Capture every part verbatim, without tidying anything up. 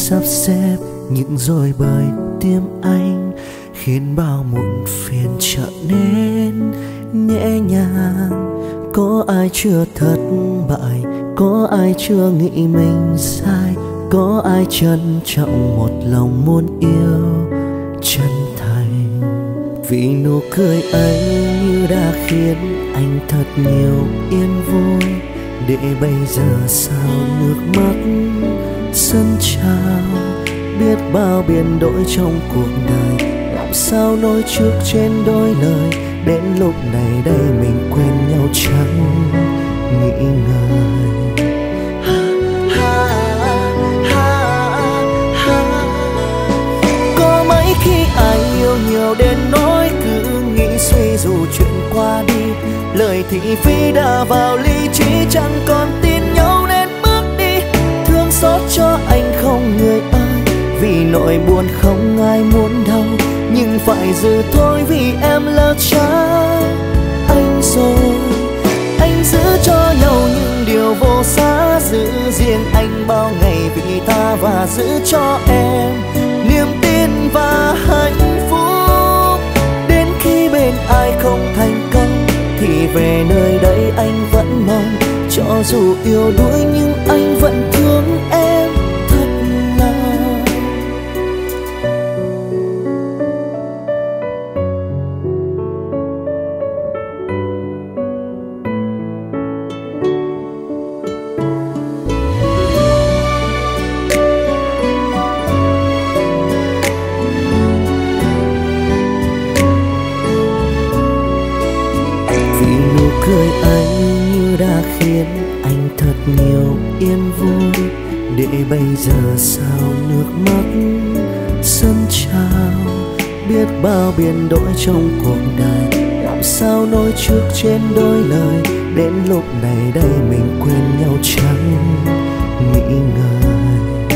sắp xếp những rồi bởi tim anh, khiến bao muộn phiền trở nên nhẹ nhàng. Có ai chưa thất bại, có ai chưa nghĩ mình sai, có ai trân trọng một lòng muốn yêu chân thành. Vì nụ cười ấy như đã khiến anh thật nhiều yên vui, để bây giờ sao nước mắt sân trào. Biết bao biến đổi trong cuộc đời, làm sao nói trước trên đôi lời, đến lúc này đây mình quên nhau chẳng nghĩ ngợi. Có mấy khi ai yêu nhiều đến nỗi cứ nghĩ suy dù chuyện qua đi, lời thị phi đã vào lý trí, chẳng còn tin nhau nên bước đi. Thương xót cho anh không người ơi, vì nỗi buồn không ai muốn đâu, nhưng phải giữ thôi vì em lỡ trái anh rồi. Anh giữ cho nhau những điều vô giá, giữ riêng anh bao ngày vì ta, và giữ cho em niềm tin và hạnh phúc. Đến khi bên ai không thành công thì về nơi đây anh vẫn mong, cho dù yêu đuối nhưng anh vẫn thương em thật lòng. Cười ấy như đã khiến anh thật nhiều yên vui, để bây giờ sao nước mắt sân trào. Biết bao biến đổi trong cuộc đời, làm sao nói trước trên đôi lời, đến lúc này đây mình quên nhau chẳng nghĩ ngợi.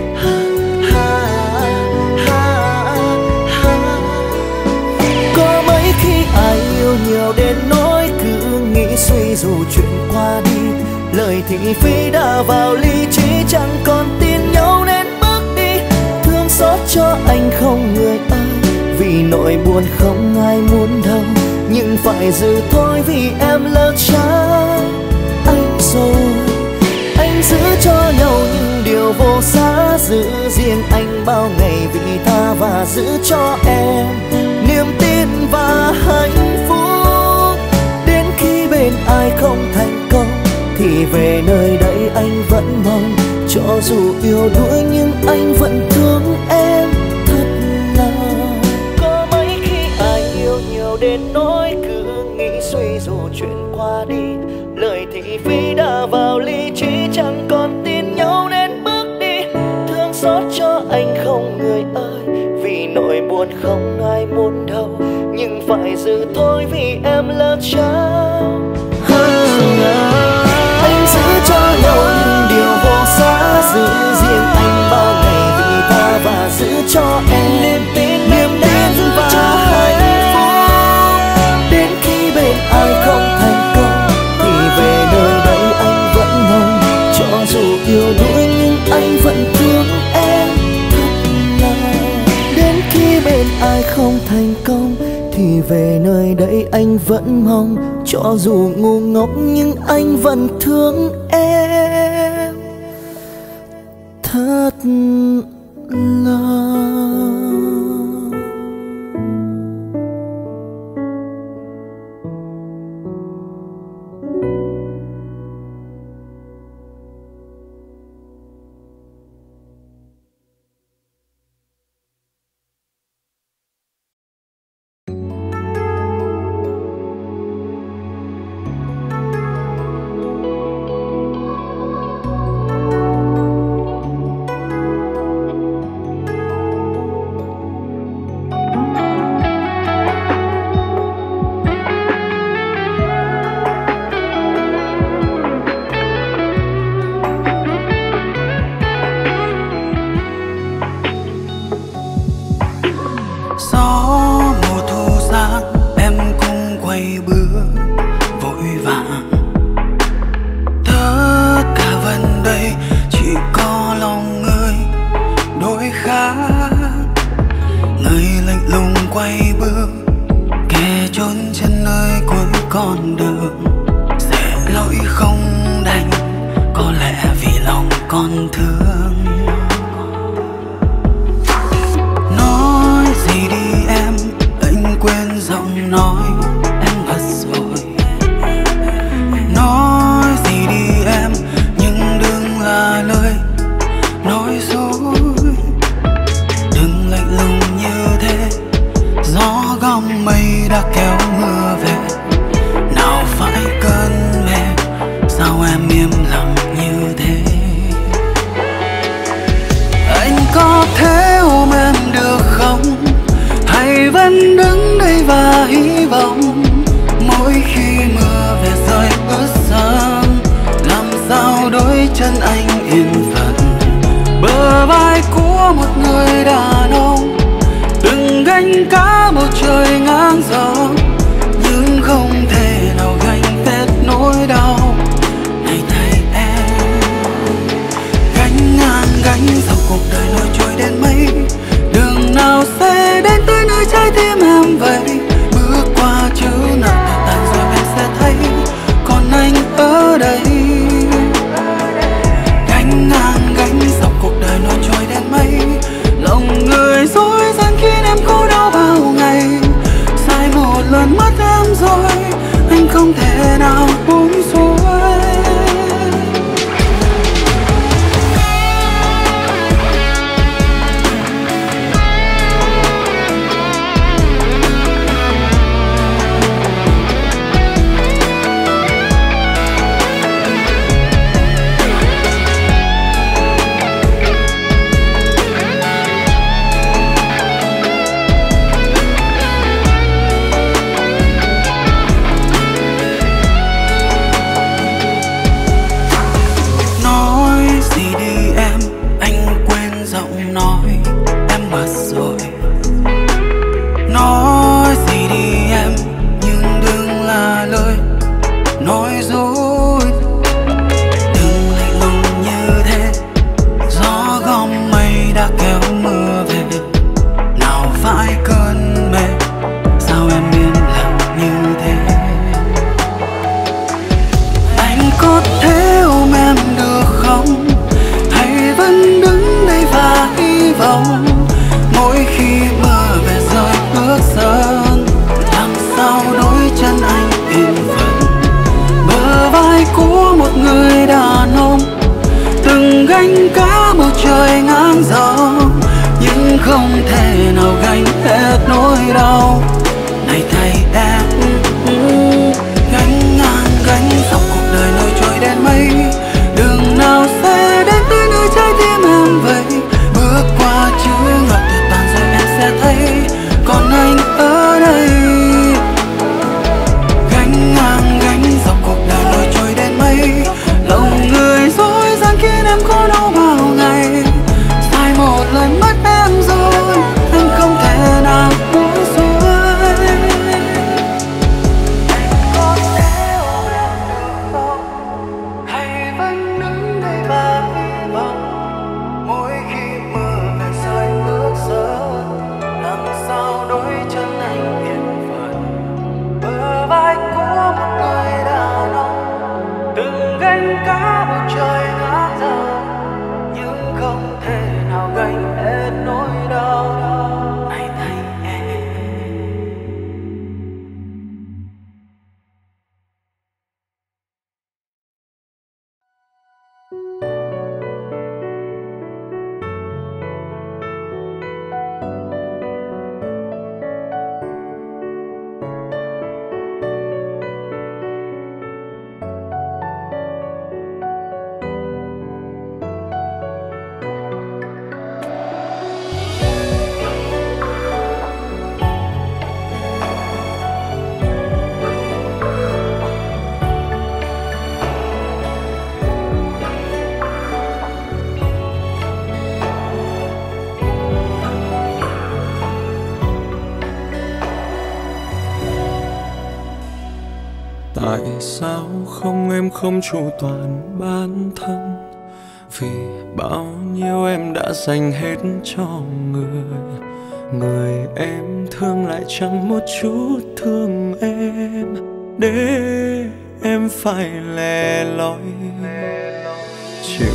Có mấy khi ai yêu nhiều đến nỗi cứ nghĩ suy dù chuyện qua đi, lời thị phi đã vào lý trí, chẳng còn tin nhau nên bước đi. Thương xót cho anh không người ơi, vì nỗi buồn không ai muốn đâu, nhưng phải giữ thôi vì em lỡ trái anh rồi. Anh giữ cho nhau những điều vô giá, giữ riêng anh bao ngày vì ta, và giữ cho em niềm tin và hạnh phúc. Đến khi bên ai không thành công thì về nơi đây anh vẫn mong, cho dù yêu đuối nhưng anh vẫn thương em thật lòng. Có mấy khi ai yêu nhiều đến nỗi cứ nghĩ suy dù chuyện qua đi, lời thị phi đã vào lý trí, chẳng còn tin nhau nên bước đi. Thương xót cho anh không người ơi, vì nỗi buồn không ai muốn đâu, nhưng phải giữ thôi vì em lỡ trao. Anh giữ cho nhau những điều vô giá, giữ riêng anh bao ngày vì ta, và giữ cho em niềm tin và hạnh phúc. Đến khi bên ai không thành công thì về nơi đây anh vẫn mong, cho dù yêu đuối nhưng anh vẫn thương em thật lòng. Đến khi bên ai không thành công thì về nơi đây anh vẫn mong, cho dù ngu ngốc nhưng anh vẫn thương em thật lòng. còn thương. Nói gì đi em, anh quên giọng nói em mất rồi. Nói gì đi em, nhưng đừng là lời nói dối. Đừng lạnh lùng như thế, gió gom mây đã kéo mưa về. Nào phải cơn mê, sao em im lặng như thế? Anh có thể ôm em được không? Hay vẫn đứng đây và hy vọng? Mỗi khi mưa về rơi ướt sân, làm sao đôi chân anh yên phận? Bờ vai của một người đàn ông từng gánh cả bầu trời ngang gió, nhưng không thể nào gánh hết nỗi đau này thay em. Gánh ngang gánh dọc cuộc đời lội trôi đến mấy, đường nào sẽ đến tới nơi trái tim em vậy? Bước qua chữ nặng thật tàn rồi em sẽ thấy còn anh ở đây. Gánh ngang gánh dọc cuộc đời lội trôi đến mấy, lòng người dối gian khiến em khổ đau bao ngày. Sai một lần mất em rồi, anh không thể nào buông xuôi. Không thể nào gánh hết nỗi đau này thay em. Gánh ngang gánh dọc cuộc đời lội trôi đến mấy, đường nào sẽ đến tới nơi trái tim em vậy? Bước qua chữ ngập tuyệt vời rồi em sẽ thấy còn anh ở đây. Gánh ngang gánh dọc cuộc đời lội trôi đến mấy, lòng người dối gian khiến em khổ đau bao ngày. Sai một lần mất em rồi, anh không thể nào buông xuôi. Anh có thể ôm em được không? Hay vẫn đứng đây và hy vọng? Mỗi khi mưa về rơi ướt sớm, làm sao đôi chân anh yên phận? Bờ vai của một người đàn ông từng gánh cả bầu trời ngã giờ, nhưng không thể nào gánh hết nỗi đau này thay em. Tại sao không em không chu toàn bản thân? Vì bao nhiêu em đã dành hết cho người, người em thương lại chẳng một chút thương em, để em phải lẻ loi chịu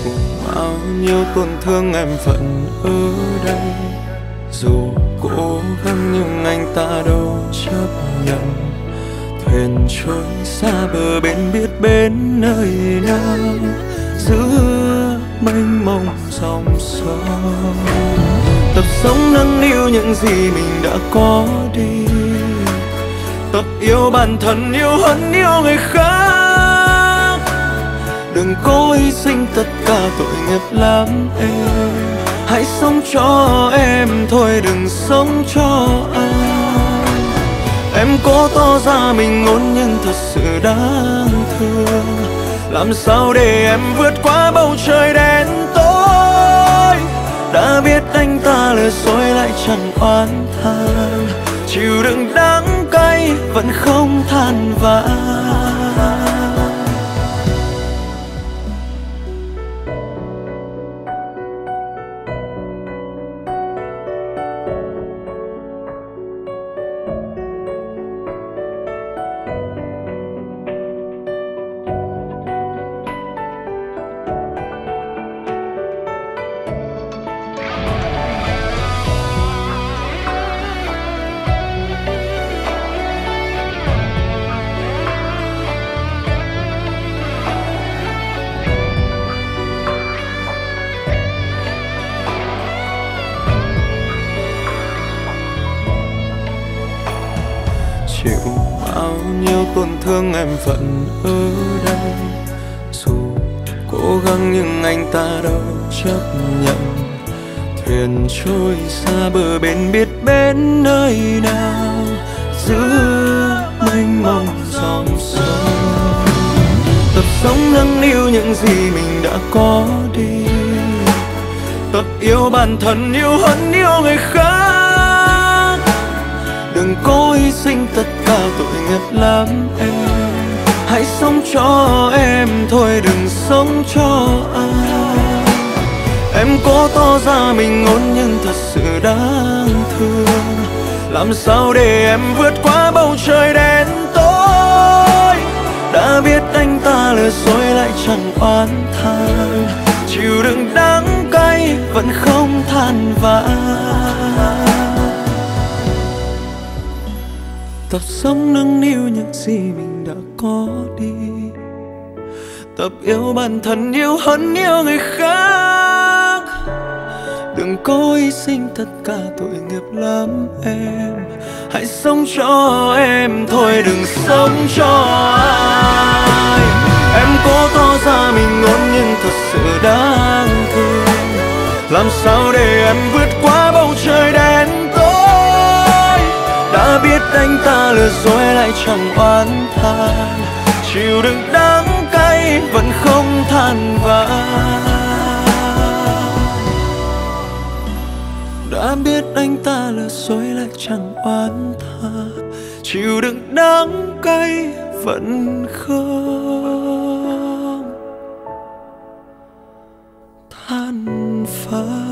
bao nhiêu tổn thương em vẫn ở đây. Dù cố gắng nhưng anh ta đâu chấp nhận. Thuyền trôi xa bờ bên biết bên nơi nào, giữa mênh mông dòng sông. Tập sống nâng niu những gì mình đã có đi, tập yêu bản thân yêu hơn yêu người khác. Đừng cố hy sinh tất cả tội nghiệp lắm em, hãy sống cho em thôi đừng sống cho ai. Em cố tỏ ra mình ngôn nhưng thật sự đáng thương. Làm sao để em vượt qua bầu trời đen tối. Đã biết anh ta lừa dối lại chẳng oán than, chịu đựng đắng cay vẫn không than vãn. Chịu bao nhiêu tổn thương em vẫn ở đây. Dù cố gắng nhưng anh ta đâu chấp nhận. Thuyền trôi xa bờ bên biết bên nơi nào, giữa mênh mông dòng sông. Tập sống nâng niu những gì mình đã có đi, tập yêu bản thân yêu hơn yêu người khác. Đừng cố hy sinh tất cả tội nghiệp lắm em, hãy sống cho em thôi đừng sống cho ai. Em cố tỏ ra mình ngôn nhưng thật sự đáng thương. Làm sao để em vượt qua bầu trời đen tối. Đã biết anh ta lừa dối lại chẳng oán than, chịu đựng đắng cay vẫn không than vãn. Tập sống nâng niu những gì mình đã có đi, tập yêu bản thân yêu hơn yêu người khác. Đừng cố hy sinh tất cả tội nghiệp lắm em, hãy sống cho em thôi đừng sống cho ai. Em cố tỏ ra mình ngôn nhưng thật sự đáng thương. Làm sao để em vượt qua bầu trời đen tối. Đã biết anh ta lừa dối lại chẳng oán than, chịu đựng đắng cay vẫn không than vãn. Đã biết anh ta lừa dối lại chẳng oán than, chịu đựng đắng cay vẫn không than vãn.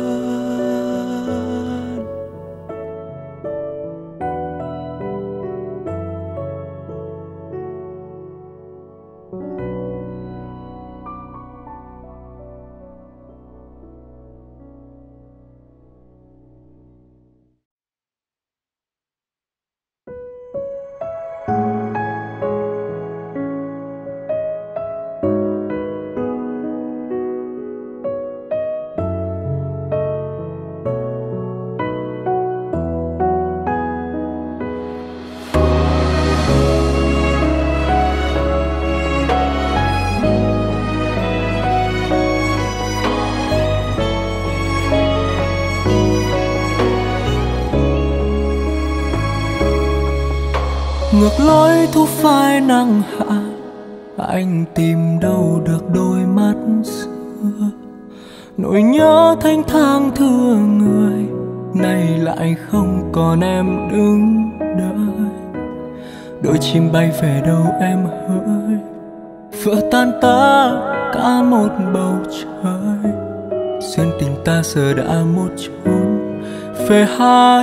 Ngược lối thu phai nắng hạ, anh tìm đâu được đôi mắt xưa. Nỗi nhớ thanh thang thương người, nay lại không còn em đứng đợi. Đôi chim bay về đâu em hỡi, vỡ tan ta cả một bầu trời. Duyên tình ta giờ đã một chốn về hai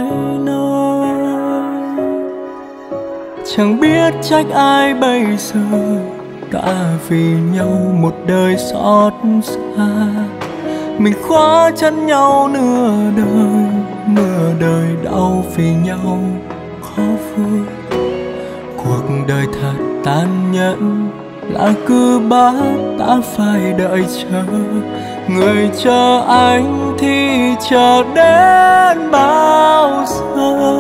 nơi. Chẳng biết trách ai bây giờ, đã vì nhau một đời xót xa. Mình khóa chân nhau nửa đời, nửa đời đau vì nhau khó vui. Cuộc đời thật tàn nhẫn là cứ bắt ta phải đợi chờ. Người chờ anh thì chờ đến bao giờ?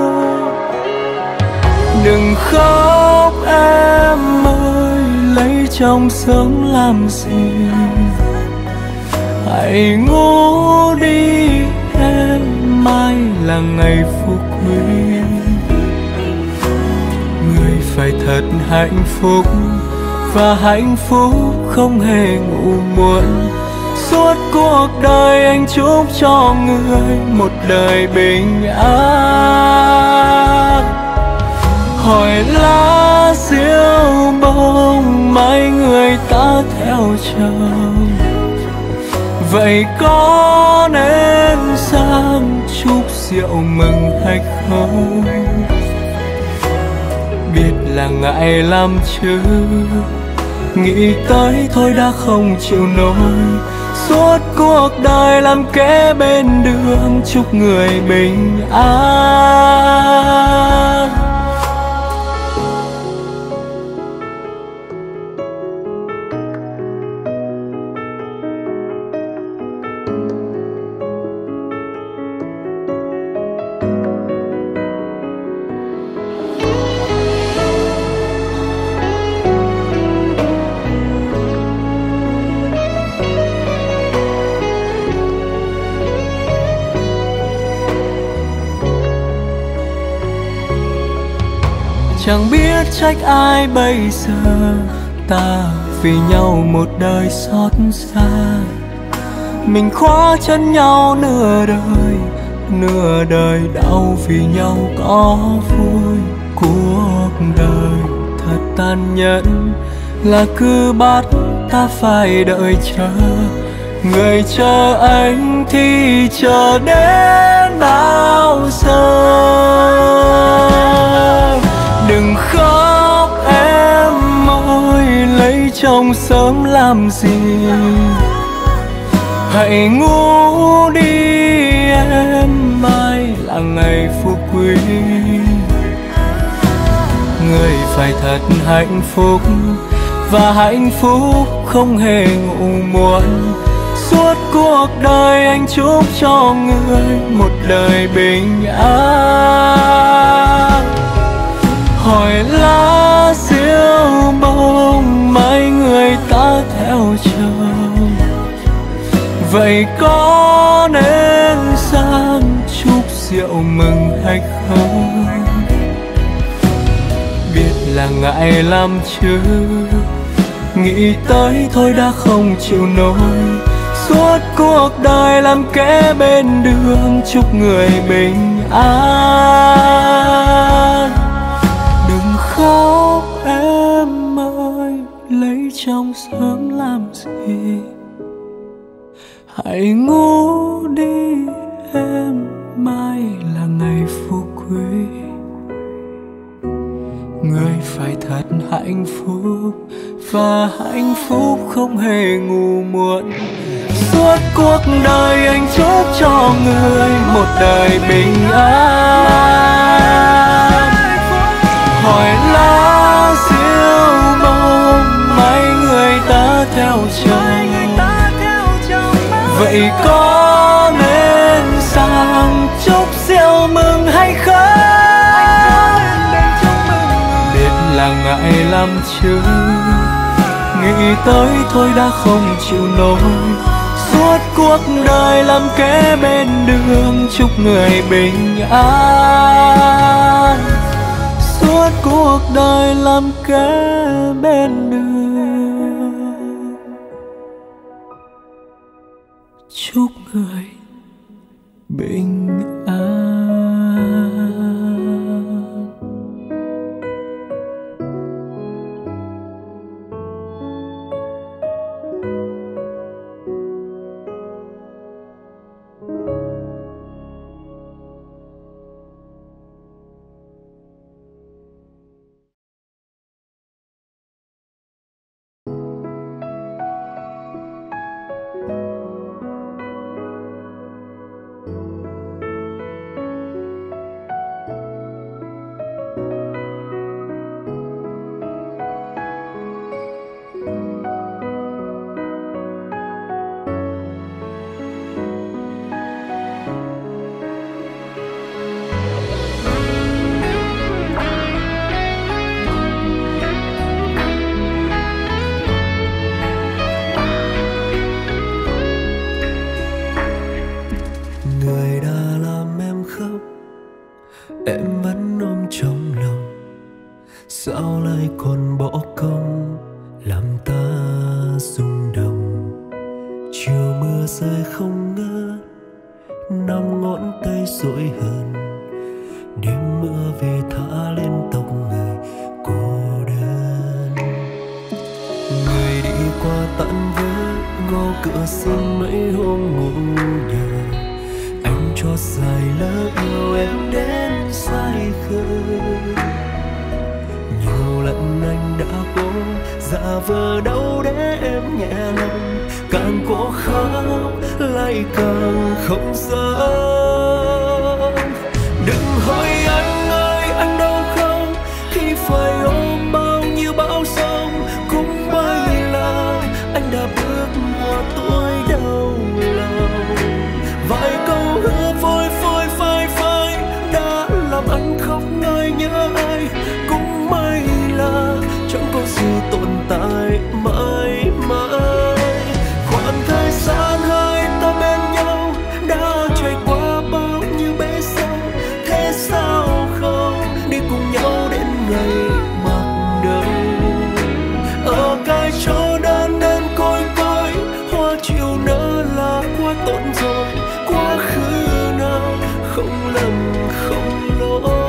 Đừng khóc em ơi, lấy chồng sớm làm gì? Hãy ngủ đi em, mai là ngày phúc quý. Người phải thật hạnh phúc, và hạnh phúc không hề ngủ muộn. Suốt cuộc đời anh chúc cho người một đời bình an. Hỏi lá diêu bông, mai người ta theo chồng. Vậy có nên sang chúc rượu mừng hay không? Biết là ngại lắm chứ, nghĩ tới thôi đã không chịu nổi. Suốt cuộc đời làm kẻ bên đường, chúc người bình an. Chẳng biết trách ai bây giờ, ta vì nhau một đời xót xa. Mình khóa chân nhau nửa đời, nửa đời đau vì nhau có vui. Cuộc đời thật tàn nhẫn là cứ bắt ta phải đợi chờ. Người chờ anh thì chờ đến bao giờ? Đừng khóc em ơi, lấy chồng sớm làm gì? Hãy ngủ đi em, mai là ngày phúc quý. Người phải thật hạnh phúc, và hạnh phúc không hề ngủ muộn. Suốt cuộc đời anh chúc cho người một đời bình an. Hỏi lá diêu bông, mai người ta theo chồng. Vậy có nên sang chúc rượu mừng hay không? Biết là ngại lắm chứ, nghĩ tới thôi đã không chịu nổi. Suốt cuộc đời làm kẻ bên đường, chúc người bình an. Đừng khóc em ơi, lấy chồng sớm làm gì? Hãy ngủ đi em, mai là ngày phúc quý. Người phải thật hạnh phúc, và hạnh phúc không hề ngủ muộn. Suốt cuộc đời anh chúc cho người một đời bình an. Hỏi lá diêu bông, mai người ta theo chồng. Vậy có nên sang chúc rượu mừng hay không? Biết là ngại lắm chứ, nghĩ tới thôi đã không chịu nổi. Suốt cuộc đời làm kẻ bên đường, chúc người bình an. Suốt cuộc đời làm kẻ bên đường, chúc người bình an. mưa rơi không ngớt, năm ngón tay dỗi hờn, đêm mưa về thả lên tóc người cô đơn. Người đi qua tận với ngõ cửa xin mấy hôm ngủ nhờ, anh cho dài lỡ yêu em đến say khơi. Nhiều lần anh đã cố giả vờ đâu để em nhẹ lòng, càng cố khóc lại càng không dám. Đừng hỏi anh ơi anh đâu không, khi phải ôm bao nhiêu bão giông, cũng may là anh đã bước qua tuổi đau lòng. Vài câu hứa phôi phôi phai phai đã làm anh khóc ngơi nhớ ai, cũng may là chẳng có gì tồn tại mãi mãi. Khoảng thời gian hai ta bên nhau đã trải qua bao nhiêu bể sâu, thế sao không đi cùng nhau đến ngày mặc đầu. Ở cái chỗ đơn đơn côi côi, hoa chiều nở là quá tổn rồi, quá khứ nào không lầm không lỗi.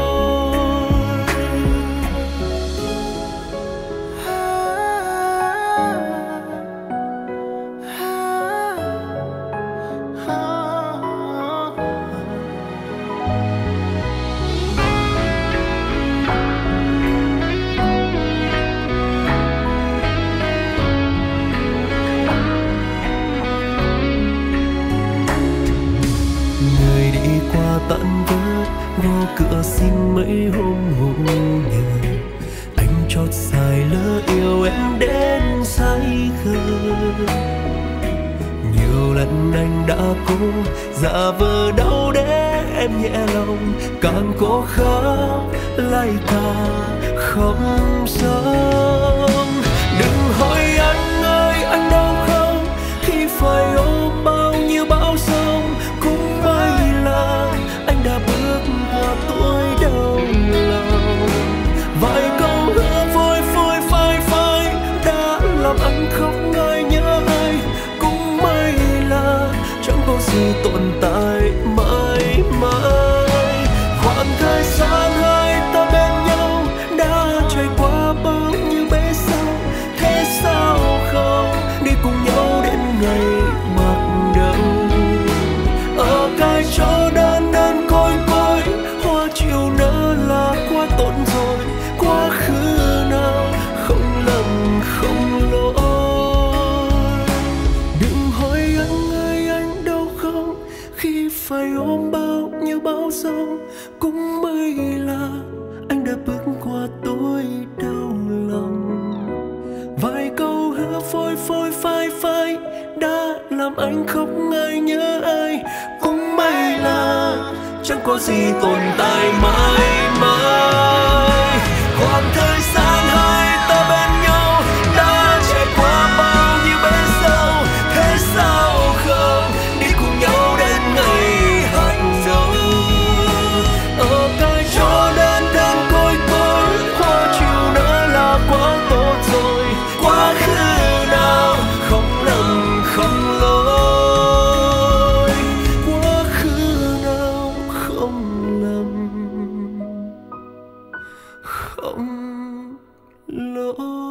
Tận vớt ngõ cửa xin mấy hôm ngủ nhờ, anh chót dài lỡ yêu em đến say khơi. Nhiều lần anh đã cố giả vờ đau để em nhẹ lòng, càng cố khóc lại càng không xong. Đừng hỏi anh ơi anh đâu không, khi phải ôm bao nhiêu bão giông, cũng may là anh đã bước qua tuổi đau lòng. Vài câu hứa phôi phôi phai phai đã làm anh khóc ngơi nhớ ai, cũng may là chẳng có gì tồn tại mãi mãi. Khoảng thời gian hai ta bên nhau đã trải qua bao nhiêu bể sâu, thế sao không đi cùng nhau đến ngày mặc đầu. Ở cái chỗ đơn đơn côi côi, hoa chiều nở là quá tổn rồi, quá khứ nào không lầm không lỗi. Đừng hỏi anh ơi anh đâu không, khi phải ôm bao nhiêu bão giông, cũng may là anh đã bước qua tuổi đau lòng. Vài câu hứa phôi phôi phai phai đã làm anh khóc ngơi nhớ ai, cũng may là chẳng có gì tồn tại mãi mãi. Khoảng thời gian hai ta bên nhau đã trải qua bao nhiêu bể sâu, thế sao không đi cùng nhau đến ngày hạnh dấu. Ở cái chỗ đơn đơn côi côi, hoa chiều nở là quá tốt rồi, quá khứ nào không lầm không lỗi, quá khứ nào không lầm không lỗi.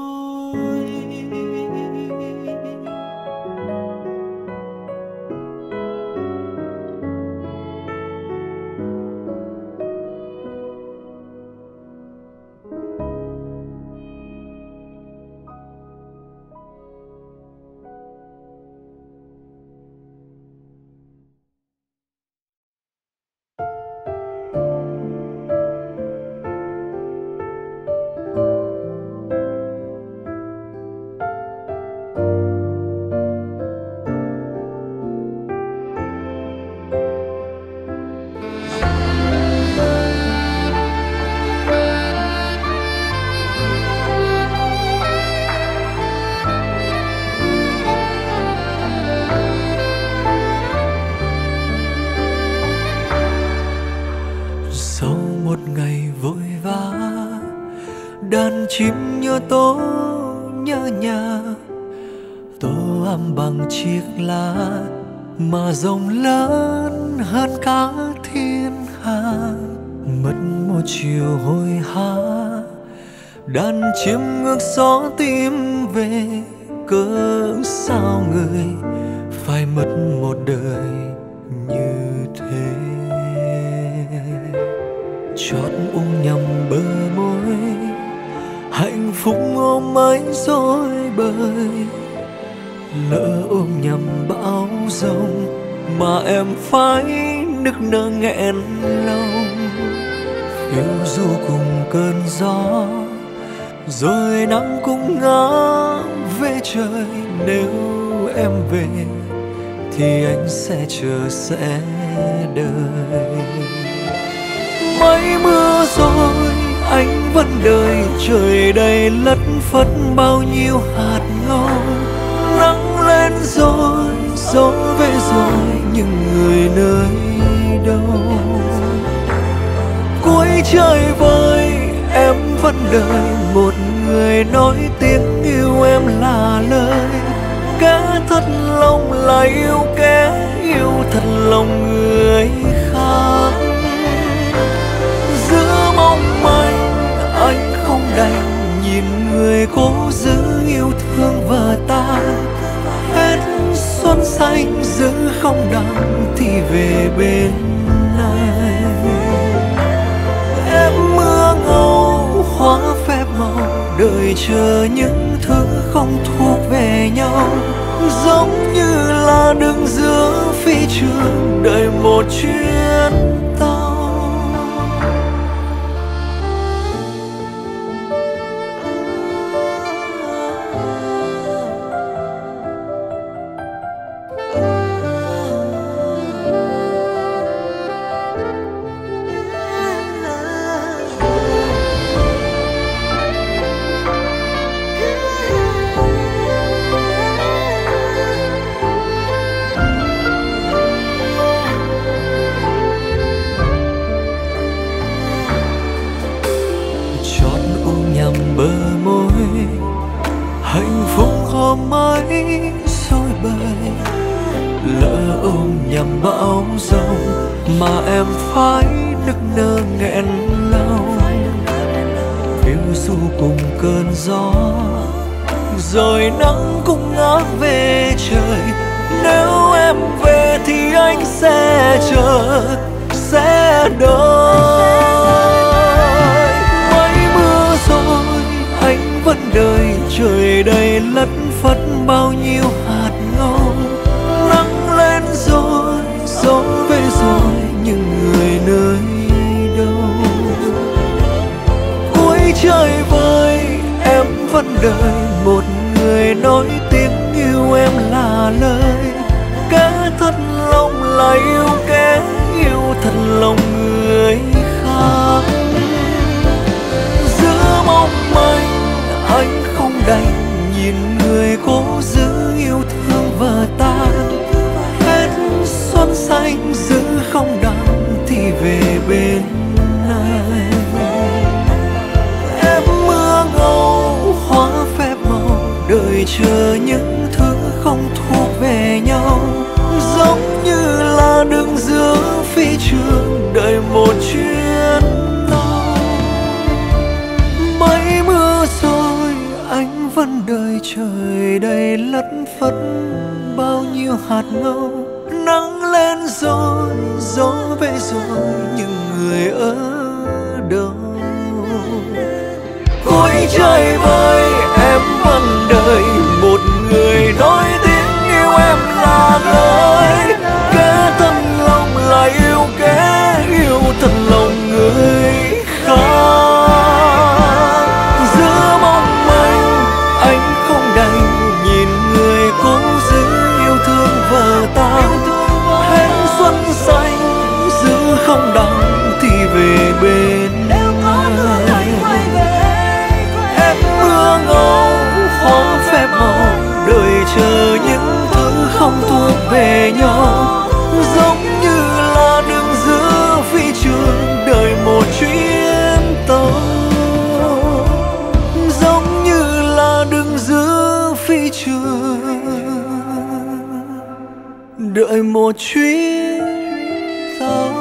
đàn chim nhớ tố nhớ nhà, tô ấm bằng chiếc chiếc lá mà rộng lớn hơn cả thiên hà. Mất một chiều hồi hả, đàn chim ngược gió tìm về. Cớ sao người phải mất một đời như thế? Chót uống nhầm bờ môi, hạnh phúc ôm mãi dối bời. Lỡ ôm nhầm bão giông mà em phải nức nở nghẹn lòng. Phiêu du cùng cơn gió, rồi nắng cũng ngã về trời. Nếu em về thì anh sẽ chờ sẽ đợi. Mấy mưa rồi anh vẫn đợi, trời đầy lất phất bao nhiêu hạt ngâu. Nắng lên rồi, gió về rồi, nhưng người nơi đâu? Cuối trời vơi em vẫn đợi một người nói tiếng yêu em là lời. Kẻ thật lòng là yêu kẻ, yêu thật lòng người khác. Giữa mong manh anh không đành nhìn người cố giữ yêu thương vợ ta. Hết xuân xanh giữ không đặng thì về bên anh. Em mưa ngâu hóa phép màu, đợi chờ những thứ không thuộc về nhau. Giống như là đứng giữa phi trường đợi một chuyến tàu. Bờ môi hạnh phúc hôm ấy sôi bời. Lỡ ôm nhầm bão giông mà em phải nức nở nghẹn lòng. Phiêu du cùng cơn gió, rồi nắng cũng ngã về trời. Nếu em về thì anh sẽ chờ sẽ đợi. Mấy mưa rồi anh vẫn đợi, trời đầy lất phất bao nhiêu hạt ngâu. Nắng lên rồi, gió về rồi, nhưng người nơi đâu? Cuối trời vơi em vẫn đợi một người nói tiếng yêu em là lời. Kẻ thật lòng là yêu kẻ, yêu thật lòng người khác. Giữa mong manh anh không đành nhìn người cố giữ yêu thương vợ ta. Hết xuân xanh giữ không đặng thì về bên anh. Em mưa ngâu hóa phép màu, đợi chờ những thứ không thuộc về nhau. Giống như là đứng giữa phi trường đợi một chuyến tàu. Mấy mưa rồi anh vẫn đợi, trời đầy lất phất bao nhiêu hạt ngâu. Nắng lên rồi, gió về rồi, nhưng người ở đâu? Cuối trời vơi em vẫn đợi một người nói tiếng yêu em là lời. Kẻ thật lòng là yêu kẻ, yêu thật lòng người khác. Giữa mong manh anh không đành nhìn người cố giữ yêu thương vợ ta. Hết xuân xanh giữ không đặng thì về bên anh. Em mưa ngâu hóa phép màu, đợi chờ những thứ không thuộc về nhau. đợi một chuyến tàu.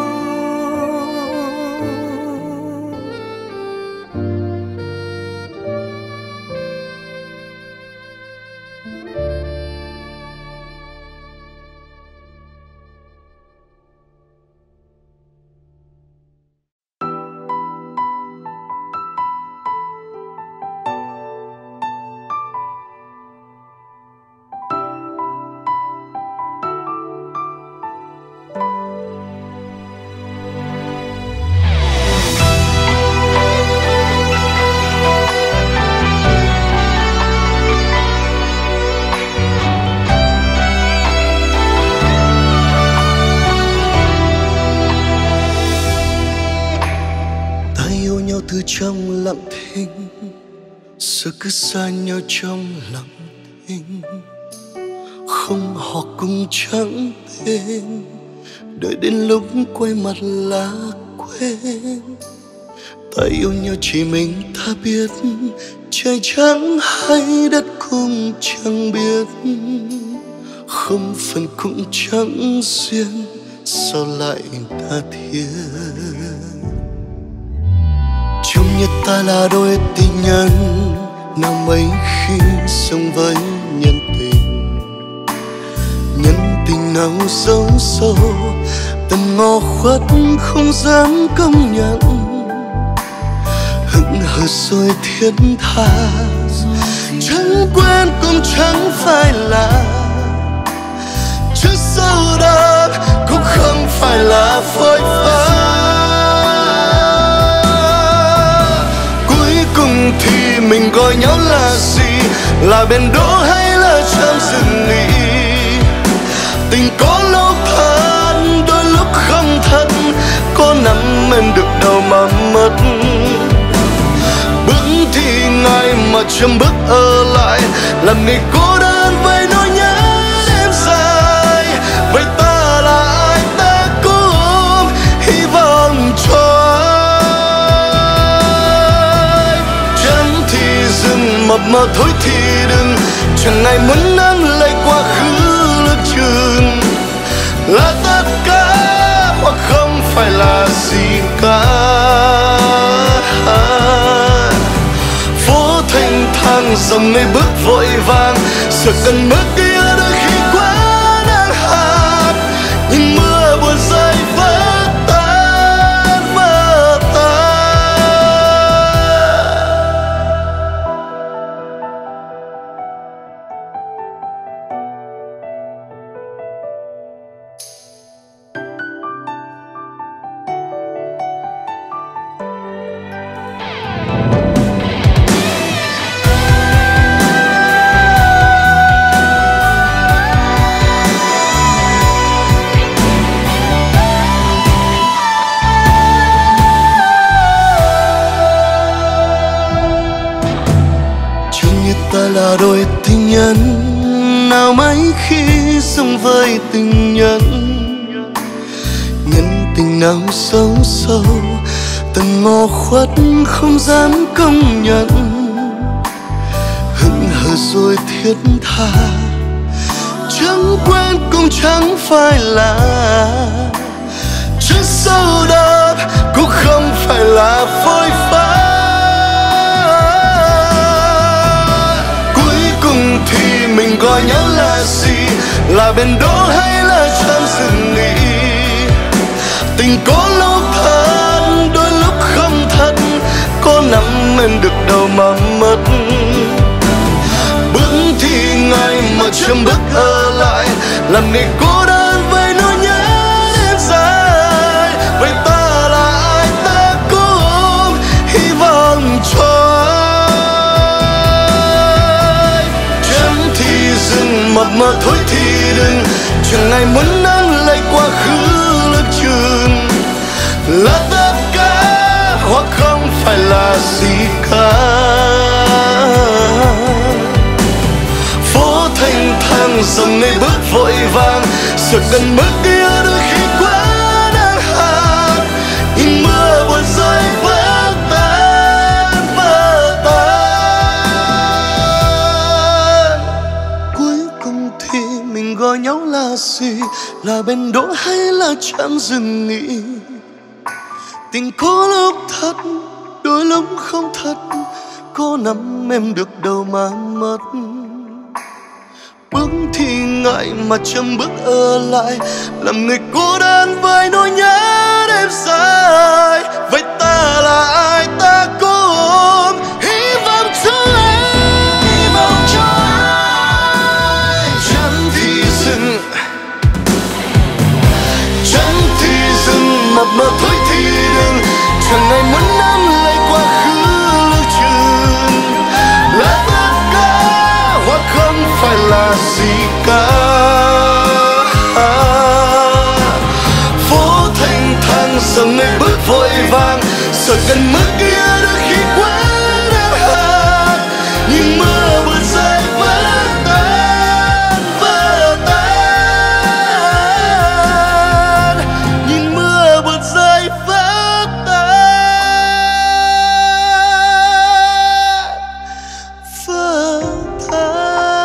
Từ trong lặng thinh, giờ cứ xa nhau trong lặng thinh, không họ cũng chẳng tên, đợi đến lúc quay mặt là quên. Ta yêu nhau chỉ mình ta biết, trời chẳng hay đất cũng chẳng biết, không phần cũng chẳng duyên, sao lại ta thiết. Chung nhất ta là đôi tình nhân, nào mấy khi sống với nhân tình. Nhân tình nào xấu sâu, tận ngõ khuất không dám công nhận. Hững hờ rồi thiết tha, chẳng quen cũng chẳng phải là. Trước sau đó cũng không phải là phôi pha. Thì mình gọi nhau là gì, là bền đỗ hay là trong rừng nghỉ. Tình có lúc thật, đôi lúc không thật, có nắm em được đâu mà mất. Bước thì ngày mà chấm bước ở lại, làm người cô đơn với nỗi nhớ đêm dài. Vậy ta là ai, ta cũng hy vọng cho mập mờ thôi thì đừng, chẳng ai muốn nắm lấy quá khứ lướt chừng. Là tất cả hoặc không phải là gì cả. Phố thanh thang dòng người bước vội vàng, sợ cần bước kia đôi khi quá nắng hạn. Nhưng mưa buồn rơi vỡ tan vỡ tan. Là đôi tình nhân, nào mấy khi sống với tình nhân. Nhân tình nào xấu sâu, tận ngõ khuất không dám công nhận. Hững hờ rồi thiết tha, chẳng quen cũng chẳng phải là. Trước sau đó cũng không phải là phôi pha. Thì mình gọi nhau là gì, là bền đỗ hay là trong rừng nghỉ. Tình có lúc thật, đôi lúc không thật, có nắm em được đâu mà mất. Bước thì ngày mà chấm bước ở lại, làm người cô đơn với nỗi nhớ đêm dài. Vậy ta là ai, ta cũng hy vọng cho. Mập mờ thôi thì đừng, chẳng ai muốn nắm lấy quá khứ lướt chừng. Là tất cả hoặc không phải là gì cả. Phố thanh thang dòng người bước vội vàng, sợ cần bước kia đôi khi quá nắng hạn. Nhưng mưa buồn rơi vỡ tan vỡ tan. Gọi nhau là gì, là bên đỗ hay là chẳng dừng nghỉ. Tình có lúc thật, đôi lúc không thật, có nắm em được đâu mà mất. Bước thì ngại mà chăm bước ở lại, làm người cô đơn với nỗi nhớ đêm dài. Vậy ta là ai, ta có ôm hy vọng cho ai, hy vọng cho ai. Chẳng thì dừng, chẳng thì dừng, mập mờ thôi thì đừng. Chẳng ai muốn nắm lấy quá khứ lưu trường, là tất cả hoặc không phải là gì cả. Phố thanh thang dòng người bước vội vàng, sợ gần mức kia đôi khi quá đơn hàng. Nhưng mưa buồn rơi vỡ tan, vỡ tan. Nhưng mưa buồn rơi vỡ tan, vỡ tan.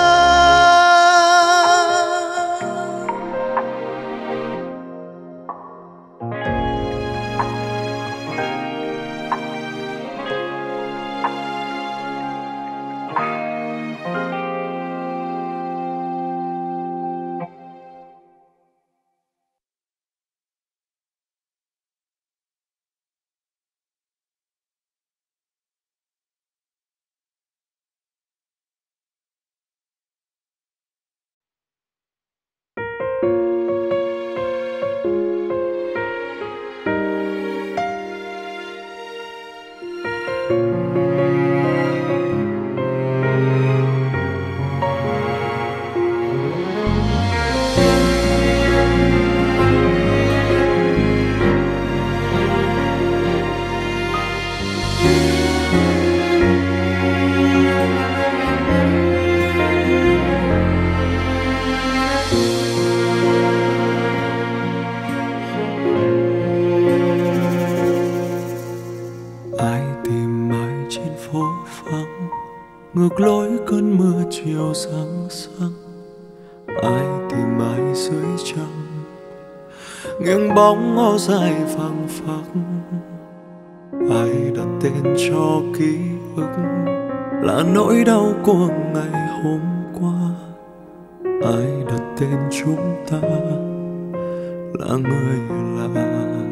ngược lối cơn mưa chiều sáng sáng. Ai tìm ai dưới trăng, nghiêng bóng ngó dài phăng phắc. Ai đặt tên cho ký ức là nỗi đau của ngày hôm qua. Ai đặt tên chúng ta là người lạ.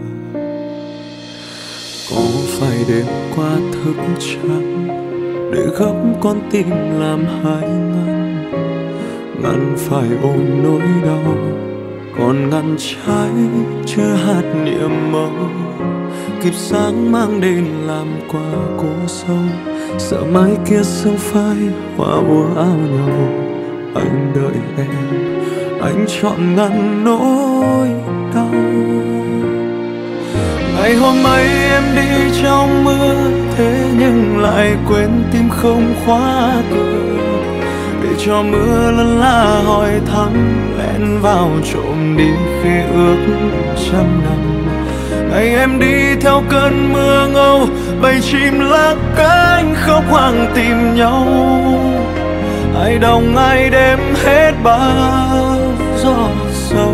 Có phải đêm qua thức trắng để gấp con tim làm hai ngăn, ngăn phải ôm nỗi đau, còn ngăn trái chưa hạt niềm mơ. Kịp sáng mang đến làm quà cô sâu, sợ mai kia sương phai hoa úa áo nhau. Anh đợi em, anh chọn ngăn nỗi đau. Ngày hôm ấy em đi trong mưa, thế nhưng lại quên tim không khóa cửa. Để cho mưa lân la hỏi thăm, lén vào trộm đi khế ước trăm năm. Ngày em đi theo cơn mưa ngâu, bầy chim lá cánh khóc hoang tìm nhau. Ai đồng ai đêm hết bao gió sâu.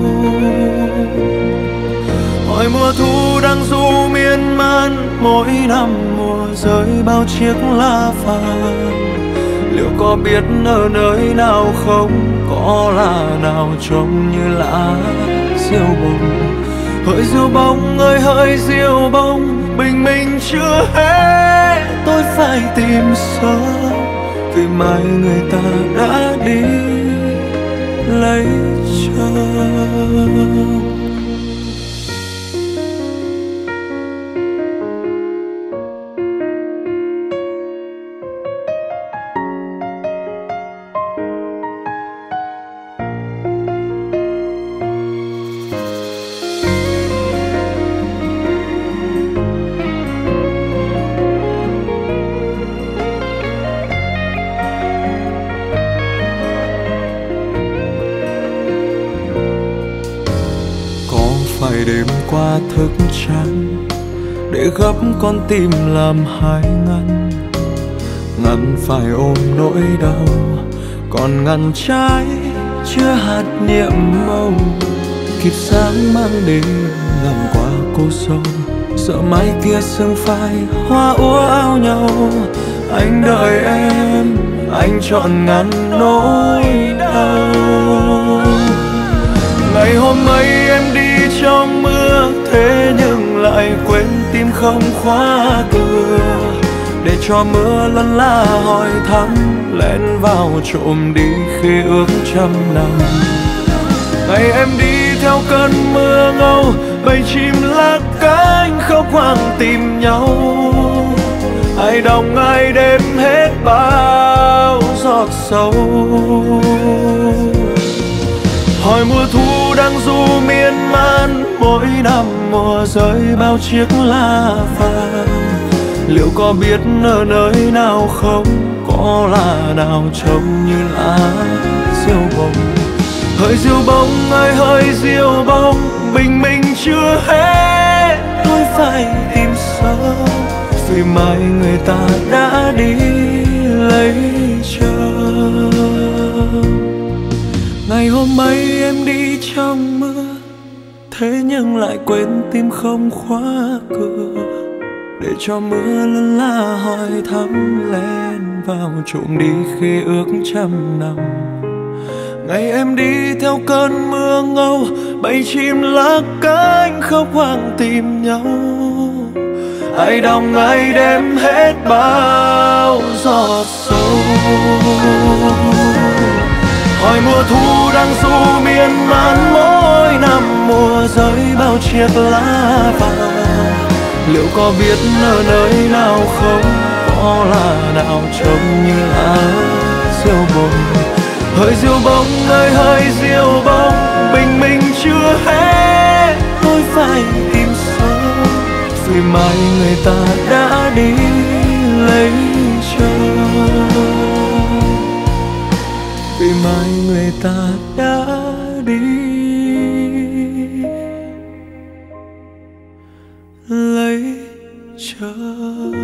Hỏi mùa thu đang du miên man, mỗi năm mùa rơi bao chiếc lá vàng. Liệu có biết ở nơi nào không, có là nào trông như lá diêu bông. Hỡi diêu bông ơi hỡi diêu bông, bình minh chưa hết tôi phải tìm sớm. Vì mai người ta đã đi lấy chồng. Đêm qua thức trắng để gấp con tim làm hai ngăn, ngăn phải ôm nỗi đau, còn ngăn trái chứa hạt nhiệm màu, kịp sáng mang đến ngầm qua cô sâu. Sợ mai kia sương phai hoa úa áo nhau, anh đợi em, anh chọn ngăn nỗi đau. Ngày hôm ấy em đi trong mưa, thế nhưng lại quên tim không khóa cửa, để cho mưa lân la hỏi thăm, lén vào trộm đi khi ước trăm năm. Ngày em đi theo cơn mưa ngâu, bầy chim lá cánh khóc hoang tìm nhau. Ai đồng ai đêm hết bao giọt sâu. Hỏi mùa thu đang du miên man, mỗi năm mùa rơi bao chiếc lá vàng. Liệu có biết ở nơi nào không, có là nào trông như lá diêu bông. Hỡi diêu bông ơi hỡi diêu bông, bình minh chưa hết tôi phải tìm sớm, vì mai người ta đã đi lấy chồng. Ngày hôm ấy em đi trong mưa, thế nhưng lại quên tim không khóa cửa, để cho mưa lân la hỏi thăm, lén vào trộm đi khi ước trăm năm. Ngày em đi theo cơn mưa ngâu, bầy chim lá cánh khóc hoang tìm nhau. Ai đồng ai đem hết bao giọt sâu. Hỏi mùa thu đang du miên man, mỗi năm mùa rơi bao chiếc lá vàng. Liệu có biết ở nơi nào không, có là nào trông như lá diêu bông. Hỡi diêu bông ơi hỡi diêu bông, bình minh chưa hết tôi phải tìm sớm, vì mai người ta đã đi lấy chồng. Vì mai người ta đã đi lấy chồng.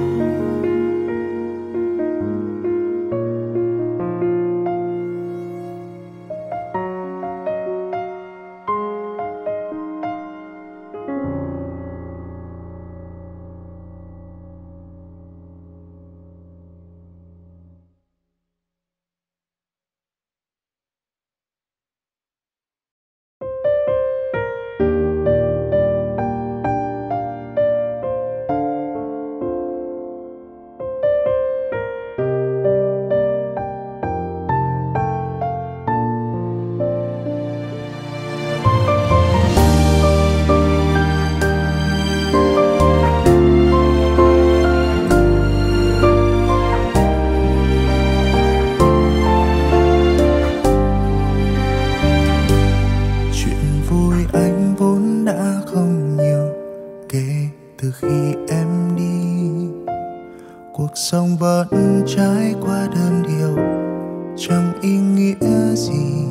Sông vẫn trải qua đơn điệu, chẳng ý nghĩa gì.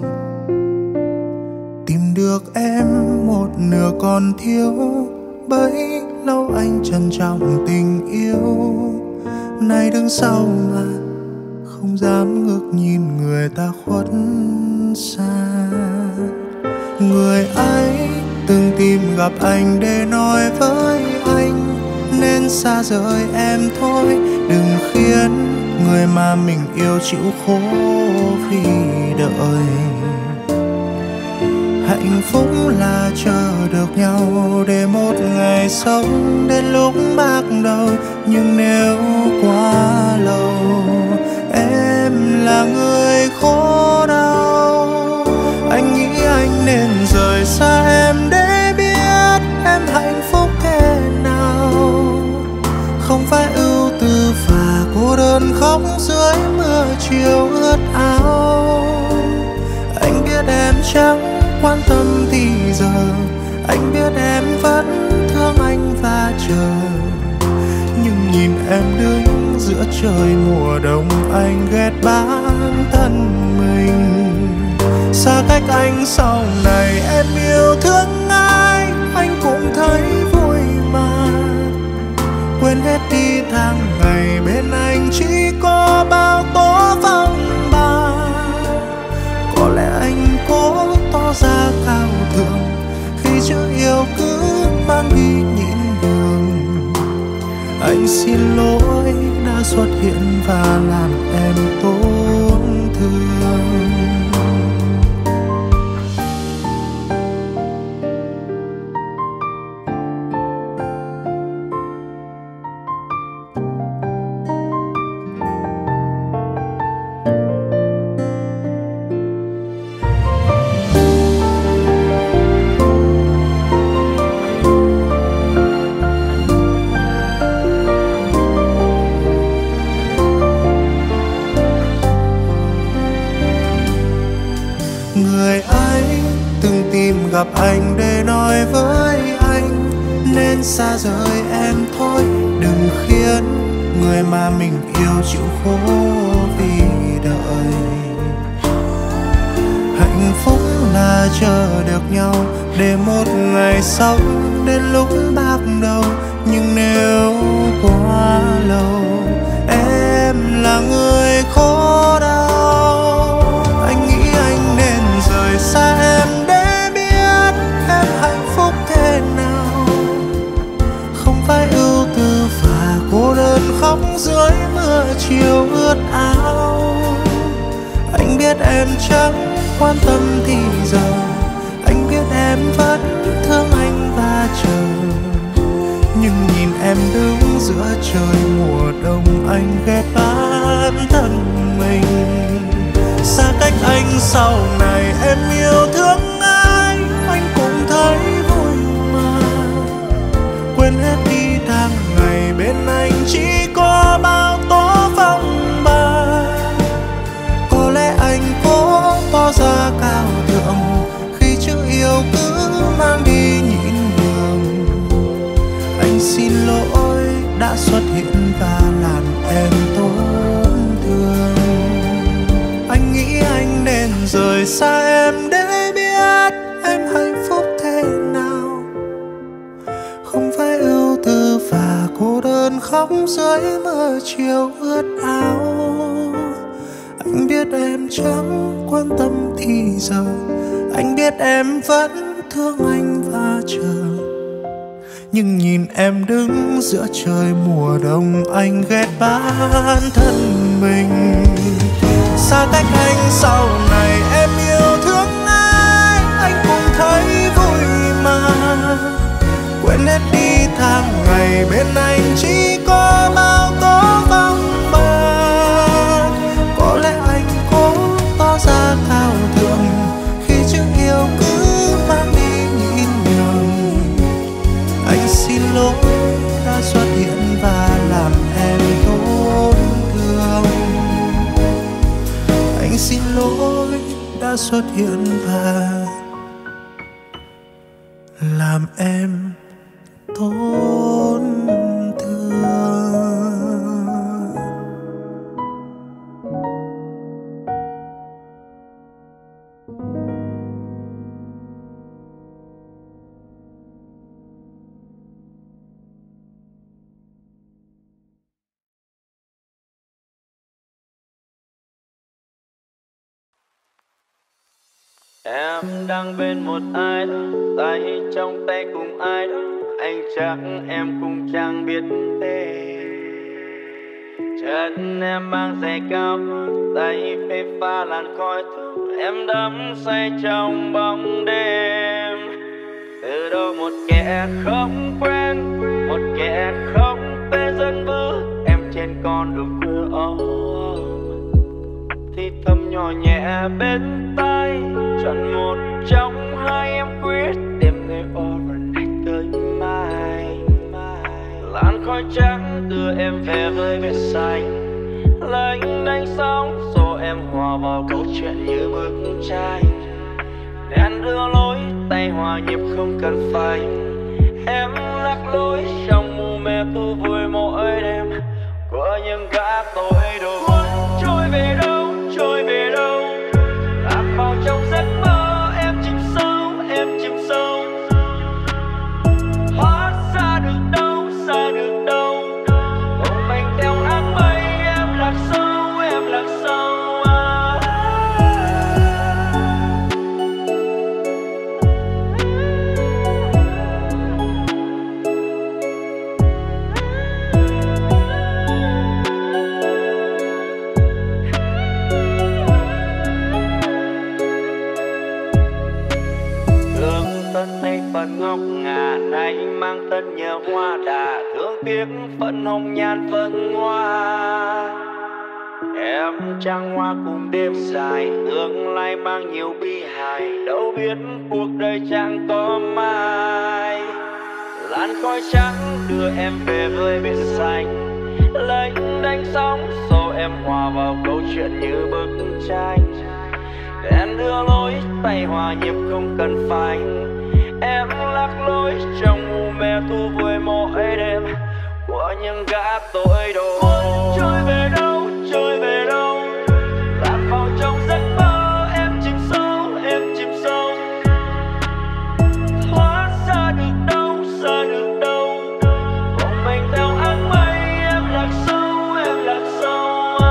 Tìm được em một nửa còn thiếu, bấy lâu anh trân trọng tình yêu. Nay đứng sau mà không dám ngước nhìn người ta khuất xa. Người ấy từng tìm gặp anh để nói với anh, nên xa rời em thôi. Đừng khiến người mà mình yêu chịu khổ vì đợi. Hạnh phúc là chờ được nhau để một ngày sống đến lúc bạc đầu. Nhưng nếu quá lâu em là người khổ đau, anh nghĩ anh nên rời xa em để biết em hạnh phúc thế nào. Không phải ưu tư và cô đơn khóc dưới mưa chiều ướt áo. Anh biết em chẳng quan tâm thì giờ, anh biết em vẫn thương anh và chờ. Nhưng nhìn em đứng giữa trời mùa đông, anh ghét bản thân mình. Xa cách anh sau này em yêu thương ai, anh cũng thấy vui mà. Quên hết đi tháng ngày bên anh chỉ có bao tố vắng ba. Có lẽ anh tỏ ra cao thượng khi chữ yêu cứ mang đi nhịn nhường. Anh xin lỗi đã xuất hiện và làm em tổn thương. Gặp anh để nói với anh nên xa rời em thôi, đừng khiến người mà mình yêu chịu khổ vì đợi. Hạnh phúc là chờ được nhau để một ngày sau đến lúc bạc đầu, nhưng nếu quá lâu em là người khổ đau, anh nghĩ anh nên rời xa em cô đơn khóc dưới mưa chiều ướt áo. Anh biết em chẳng quan tâm thì giờ, anh biết em vẫn thương anh và chờ, nhưng nhìn em đứng giữa trời mùa đông anh ghét bản thân mình. Xa cách anh sau này em yêu thương ai anh cũng thấy vui mà, quên hết đi tháng ngày bên anh chỉ có bao tố phong ba. Có lẽ anh cố tỏ ra cao thượng khi chữ yêu cứ mang đi nhịn nhường. Anh xin lỗi đã xuất hiện và làm em tổn thương. Anh nghĩ anh nên rời xa em để biết em hạnh phúc thế nào, không phải ưu tư và cô đơn khóc dưới mưa chiều ướt áo. Anh biết em chẳng quan tâm thì giờ, anh biết em vẫn thương anh và chờ, nhưng nhìn em đứng giữa trời mùa đông anh ghét bản thân mình. Xa cách anh sau này em yêu thương ai anh cũng thấy vui mà, quên hết đi tháng ngày bên anh chỉ có bao tố vắng bờ. Có lẽ anh cố tỏ ra cao thượng khi chữ yêu cứ mang đi nhịn nhường. Anh xin lỗi đã xuất hiện và làm em tổn thương. Anh xin lỗi đã xuất hiện và làm em tổn thương. Em đang bên một ai đó, tay trong tay cùng ai đó, anh chắc em cũng chẳng biết thế. Chân em mang giày cao, tay phê pha làn khói thuốc, em đắm say trong bóng đêm. Từ đâu một kẻ không quen, một kẻ không tên dẫn bước em trên con đường khuya ôm, thì thầm nhỏ nhẹ bên tai, chọn một trong hai em quyết tìm người overnight tới mai. Làn khói trắng đưa em về với biển xanh, lênh đênh sóng xô em hòa vào câu chuyện như bức tranh. Đèn đưa lối tay hòa nhịp không cần phanh, em lạc lối trong mù mê thu vui mỗi đêm của những gã tội đồ. Trôi về đâu, trôi về đâu, lạc vào trong giấc mơ em chìm sâu, em chìm sâu. Hóa xa được đâu, xa được đâu, cùng mình theo áng mây em lạc sâu, em lạc sâu. phận này phận ngọc ngà này mang thân nhờ hoa đà thương tiếc phận hồng nhan phận hoa. Em trăng hoa cùng đêm dài tương lai mang nhiều bi hài đâu biết cuộc đời chẳng có mai. Làn khói trắng đưa em về với biển xanh lênh đánh sóng xô em hòa vào câu chuyện như bức tranh. Em đưa lối tay hòa nhịp không cần phanh em lạc lối trong mù mê thu vui mỗi đêm của những gã tội đồ. Cuốn trôi về đâu trôi về đâu lạc vào trong giấc mơ em chìm sâu em chìm sâu hóa ra được đâu ra được đâu cùng mình theo áng mây em lạc sâu em lạc sâu.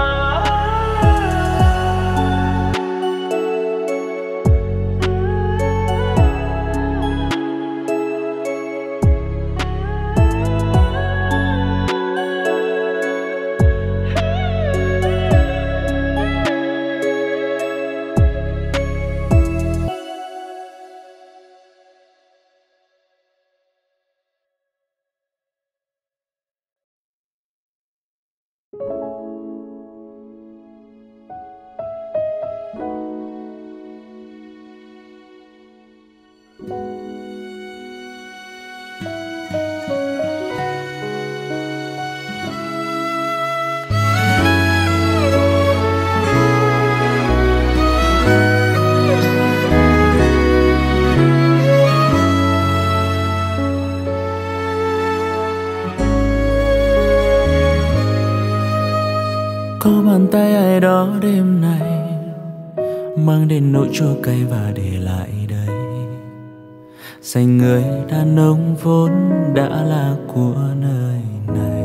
Có bàn tay ai đó đêm nay mang đến nỗi chua cay và để lại đây dành người đàn ông vốn đã là của nơi này.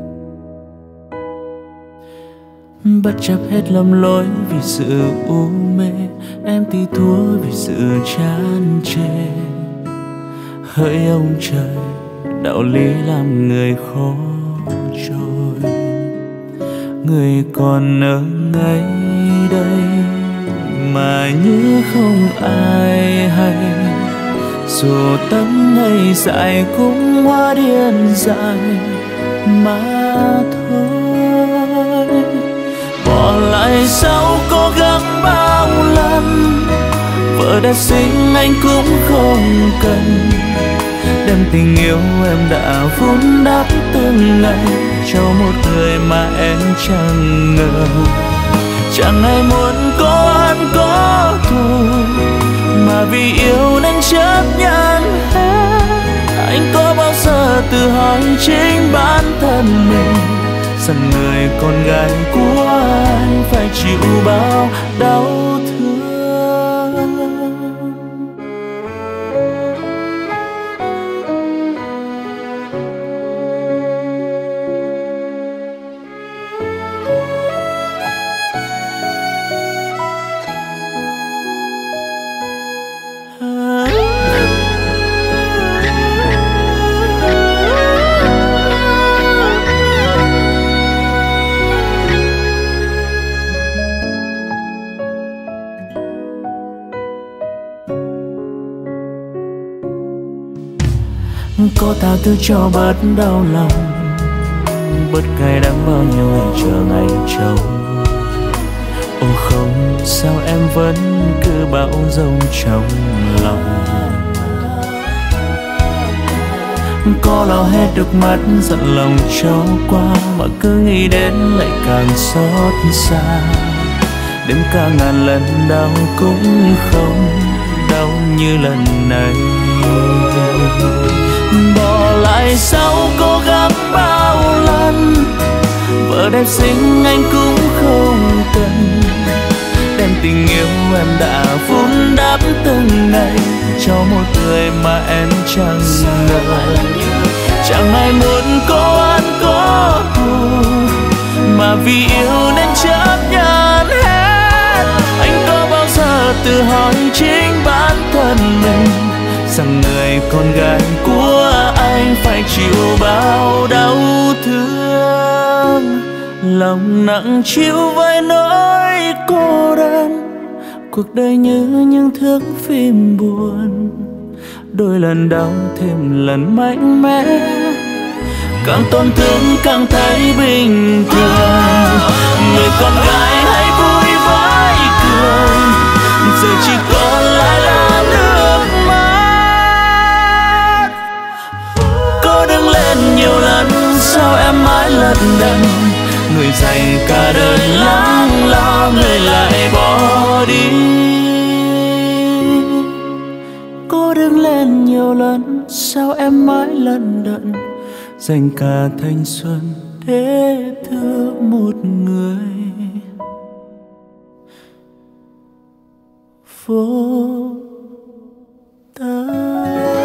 Bất chấp hết lầm lỗi vì sự u mê em thì thua vì sự chán chê. Hỡi ông trời đạo lý làm người khó trôi, người còn ở ngay đây mà như không ai hay. Dù tấm ngày dài cũng hoa điên dài mà thôi. Bỏ lại sau cố gắng bao lần, vợ đã sinh anh cũng không cần. Đem tình yêu em đã vun đắp từng ngày cho một người mà em chẳng ngờ. Chẳng ai muốn có oán có thù, mà vì yêu nên chấp nhận hết. Anh có bao giờ tự hỏi chính bản thân mình rằng người con gái của anh phải chịu bao đau thương. Có tha thứ cho bớt đau lòng, bớt cay đắng bao nhiêu ngày chờ ngày trông. Ồ không, sao em vẫn cứ bão giông trong lòng. Có lau hết được mắt giận lòng cho qua, mà cứ nghĩ đến lại càng xót xa. Đêm cả ngàn lần đau cũng không đau như lần này. Bỏ lại sau cố gắng bao lần, vợ đẹp xinh anh cũng không cần. Đem tình yêu em đã vun đắp từng ngày cho một người mà em chẳng ngờ. Chẳng ai muốn có oán có thù, mà vì yêu nên chấp nhận hết. Anh có bao giờ tự hỏi chính bản thân mình rằng người con gái của anh phải chịu bao đau thương. Lòng nặng chịu với nỗi cô đơn, cuộc đời như những thước phim buồn. đôi lần đau thêm lần mạnh mẽ. Càng tổn thương càng thấy bình thường, người con gái hãy vui với cười, giờ chỉ còn lại là nước mắt. Cô đứng lên nhiều lần, sao em mãi lận đận, người dành cả đời lắng lo người lại bỏ đi. Cô đứng lên nhiều lần, sao em mãi lận đận, dành cả thanh xuân để thương một người vô tâm.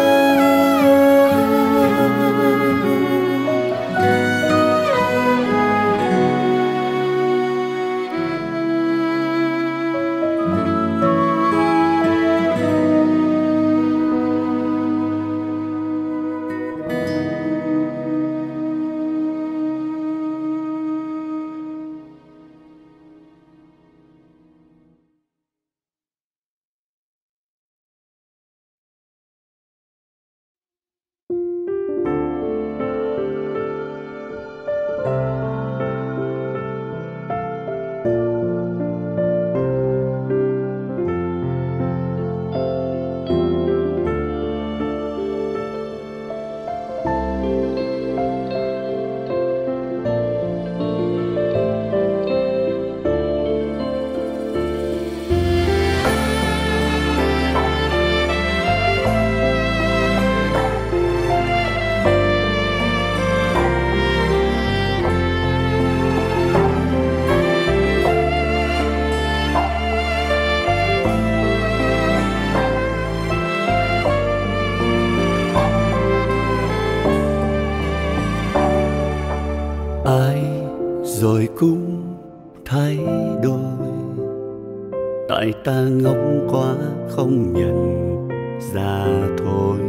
Rồi cũng thay đổi, tại ta ngốc quá không nhận ra thôi.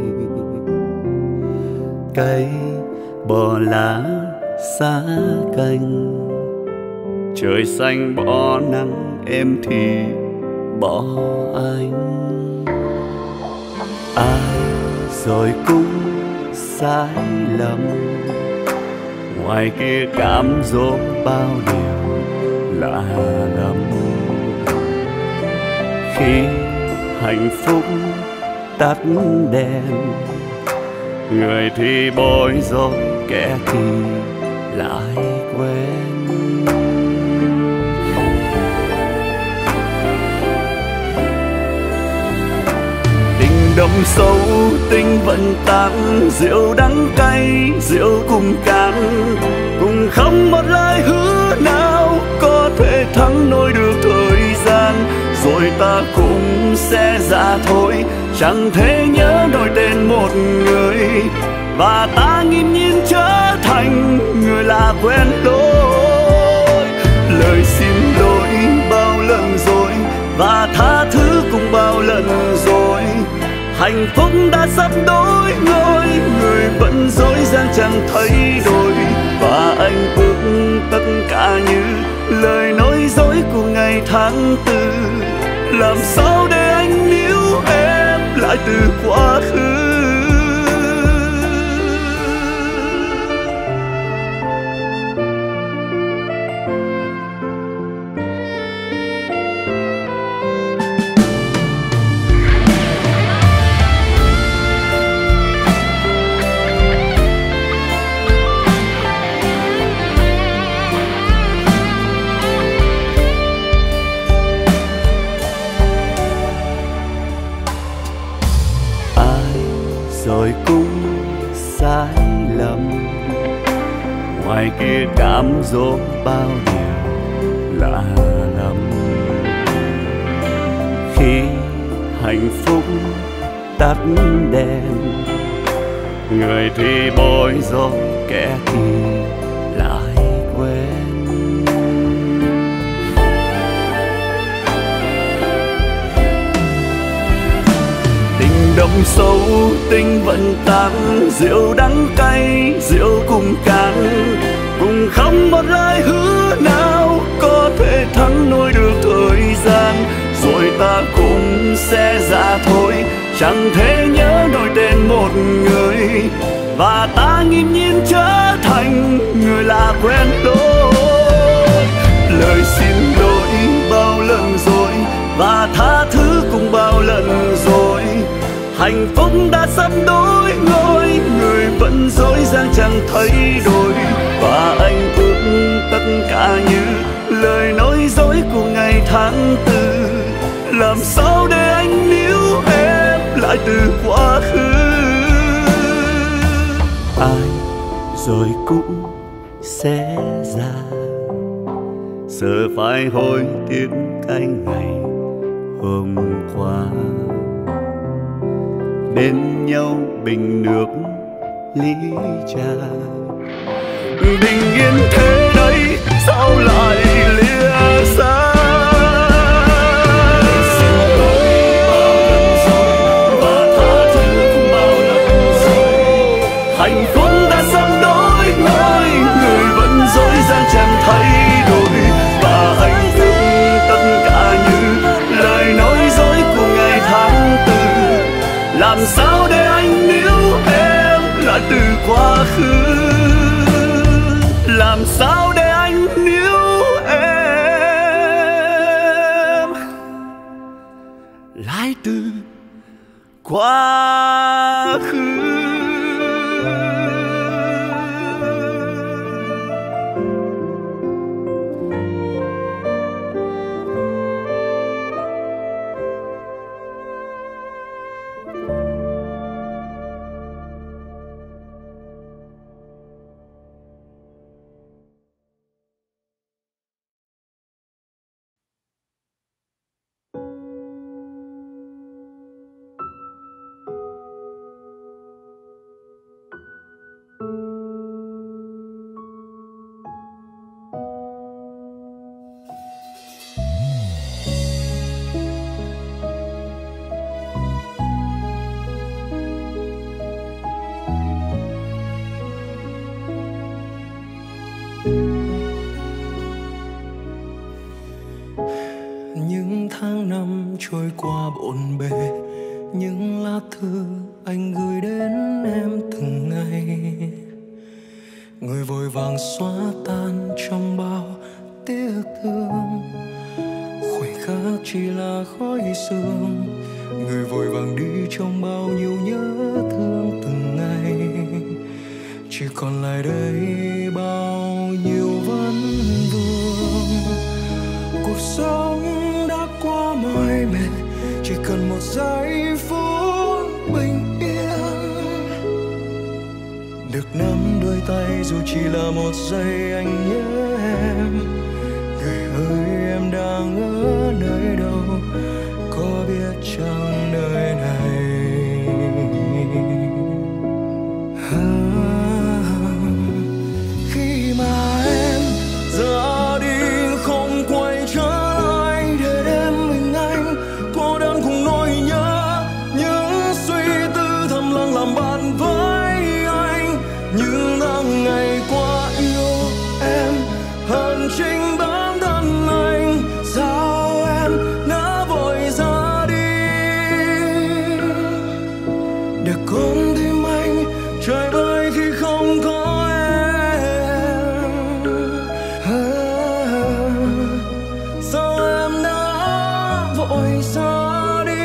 Cây bỏ lá xa cành, trời xanh bỏ nắng, em thì bỏ anh. Ai rồi cũng sai lầm, ngoài kia cám dỗ bao điều lạ lắm. Khi hạnh phúc tắt đèn, người thì bối rối, kẻ thì lại quên. Tình đậm sâu, tình vẫn tan, rượu đắng cay, rượu cùng cạn, cùng không một lời hứa nào có thể thắng nổi được thời gian. Rồi ta cũng sẽ ra thôi, chẳng thể nhớ nổi tên một người, và ta nghiêm nhiên trở thành người lạ quen lối. Lời xin lỗi bao lần rồi, và tha thứ cũng bao lần rồi. Hạnh phúc đã sắp đổi ngôi, người vẫn dối gian chẳng thay đổi. Và anh ước tất cả như lời nói dối của ngày tháng tư. Làm sao để anh níu em lại từ quá khứ. Rồi cũng sai lầm, ngoài kia cám dỗ bao điều lạ lắm. Khi hạnh phúc tắt đèn, người thì bối rối, kẻ thì lại quên. Tình đậm sâu, tình vẫn tan, rượu đắng cay, rượu cùng cạn, cùng không một lời hứa nào có thể thắng nổi được thời gian. Rồi ta cũng sẽ ra thôi, chẳng thể nhớ nổi tên một người, và ta nghiêm nhiên trở thành người lạ quen lối. Lời xin lỗi bao lần rồi và tha thứ cũng bao lần rồi, hạnh phúc đã sắp đổi ngôi, người vẫn dối dàng chẳng thay đổi. Và anh ước tất cả như lời nói dối của ngày tháng tư, làm sao để anh níu em lại từ quá khứ. Ai rồi cũng sẽ già, giờ phải hối tiếc cái ngày hôm qua. Bên nhau bình nước ly trà, bình yên thế đấy sao lại lìa xa. Hạnh phúc đã sắp đổi ngôi, người vẫn dối dàng chẳng thay đổi. Và hạnh phúc tất cả như lời nói dối của ngày tháng tư, làm sao để anh níu em lại từ quá khứ. Làm sao để anh níu em lại từ quá khứ. Những tháng năm trôi qua bộn bề, những lá thư anh gửi đến em từng ngày, người vội vàng xóa tan trong bao tiếc thương. Khoảnh khắc chỉ là khói sương, người vội vàng đi trong bao nhiêu nhớ thương từng ngày. Chỉ còn lại đây bao nhiêu vấn vương. Cuộc sống đã quá mỏi mệt, chỉ cần một giây phút bình yên. Được nắm đôi tay dù chỉ là một giây anh nhớ em. Người ơi em đang ở nơi đâu, có biết chăng nơi này. À, khi mà em ra đi không quay trở lại để đêm mình anh cô đơn cùng nỗi nhớ, những suy tư thầm lặng làm bạn với anh. Những tháng ngày qua yêu em hơn chính bản thân anh, sao em đã vội ra đi để con tim anh trời vơi khi không có em. À, sao em đã vội ra đi.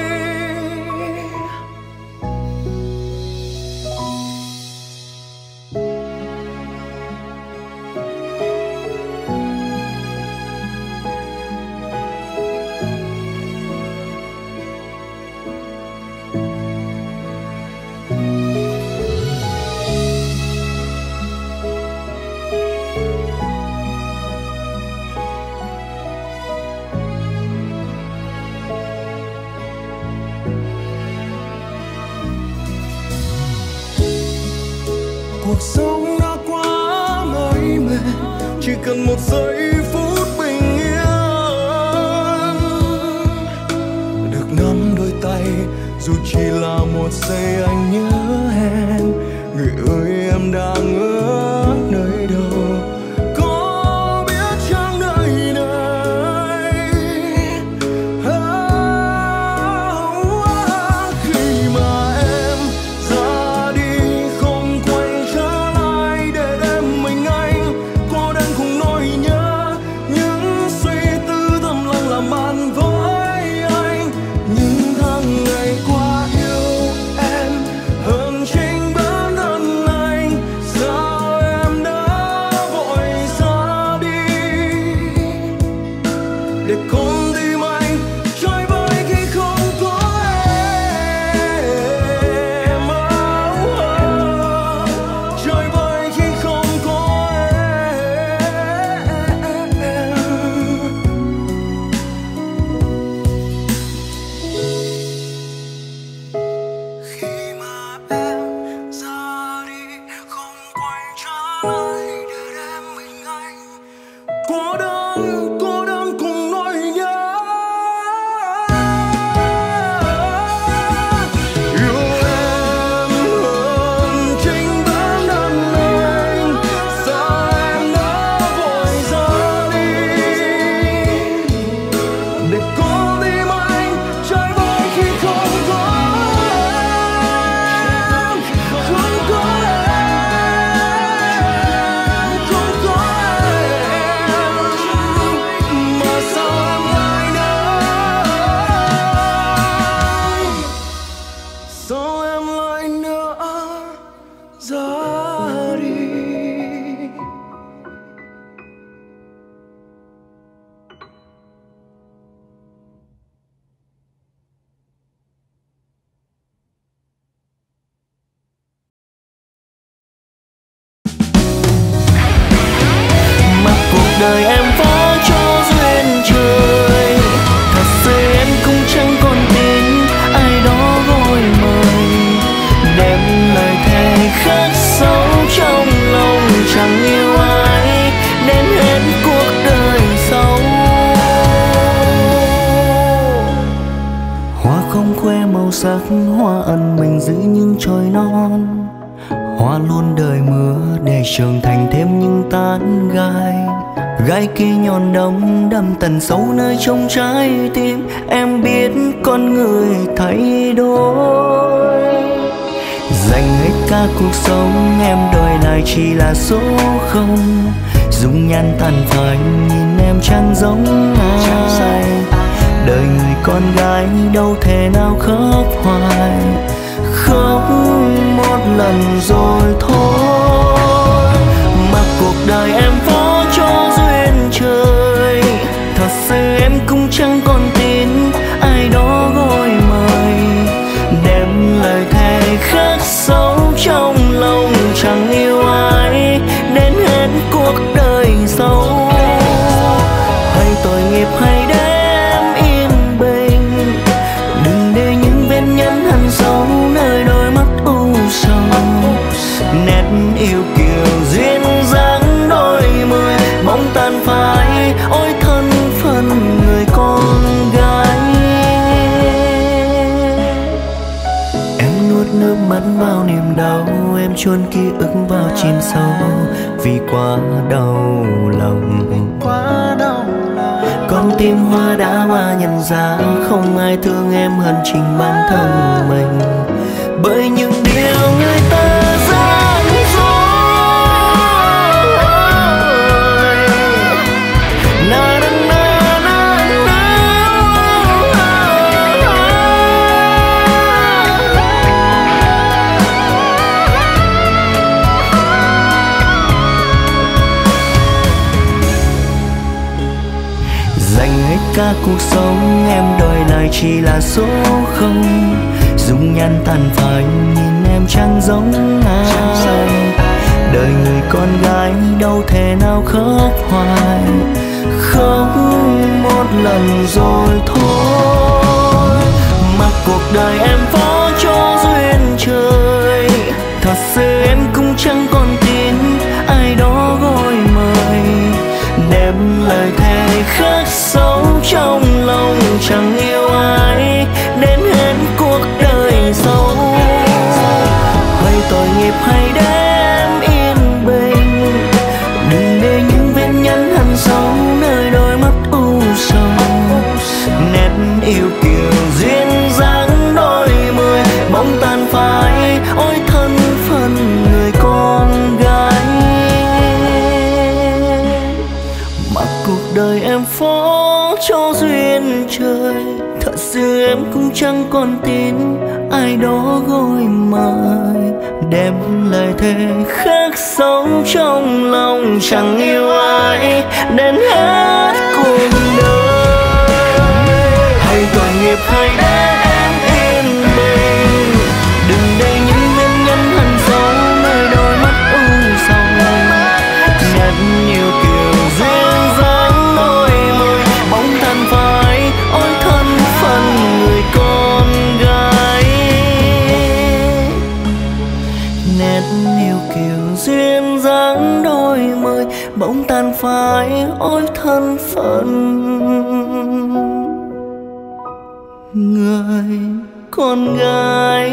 Cuộc sống đã quá mỏi mệt, chỉ cần một giây phút bình yên. Được nắm đôi tay dù chỉ là một giây anh nhớ em. Người ơi em đang ở nơi đâu, có biết chăng nơi này. À, à, khi mãi nữa ra đi. Mặc cuộc đời em phó cho duyên trời, thật sự em cũng chẳng còn tin ai đó gọi mời, đem lời thề khắc sâu trong lòng chẳng yêu ai đến hết cuộc đời sau. Hoa không khoe màu sắc, hoa ẩn mình giữ những chồi non, hoa luôn đợi mưa để trưởng thành thêm những tán gai. Gai kia nhọn đâm đâm tận sâu nơi trong trái tim, em biết con người thay đổi. Dành hết cả cuộc sống em đổi lại chỉ là số không, dung nhan tàn phai nhìn em chẳng giống ai. Đời người con gái đâu thể nào khóc hoài, khóc một lần rồi thôi. Mặc cuộc đời em phó cho duyên trời, thật sự em cũng chẳng còn tin ai đó gọi mời, đem lời thề khắc sâu trong lòng chẳng yêu ai đến hết cuộc đời sau. Hay tội nghiệp hay để em yên bình, đừng để những vết nhăn hằn sâu nơi đôi mắt u sầu. Nét yêu kiều duyên dáng đôi mươi bóng tan phai, ôi thân phận người con gái. Em nuốt nước mắt vào niềm đau, em chôn ký ức vào chìm sâu, vì quá đau lòng. Con tim hoa đã mà nhận ra không ai thương em hơn chính bản thân mình, bởi những điều người ta gian dối. Na na na na dành hết cả cuộc sống em đổi lại chỉ là số không, dung nhan tàn phai nhìn em chẳng giống ai. Đời người con gái đâu thể nào khóc hoài, khóc một lần rồi thôi. Mặc cuộc đời em phó cho duyên trời, thật sự em cũng chẳng còn tin ai đó gọi mời, đem lời thề khắc sâu trong lòng chẳng yêu ai đến hết cuộc đời sau. Hay tội nghiệp hay để em yên bình, đừng để những vết nhăn hằn sâu nơi đôi mắt u sầu. Nét yêu kiều duyên dáng đôi mươi bóng tan phai, ôi thân phận người con gái. Mặc cuộc đời em phó cho duyên trời, thật sự em cũng chẳng còn tin ai đó gọi mời, đem lời thề khắc sâu trong lòng chẳng yêu ai đến hết cuộc đời. Hay tội nghiệp hay để em yên bình, đừng để những vết nhăn hằn sâu nơi đôi mắt u sầu. Nét yêu kiều duyên dáng đôi môi bóng tan phai, ôi thân phận người con gái. Nét yêu kiều duyên dáng đôi môi bóng tan phai, ôi thân phận người con gái.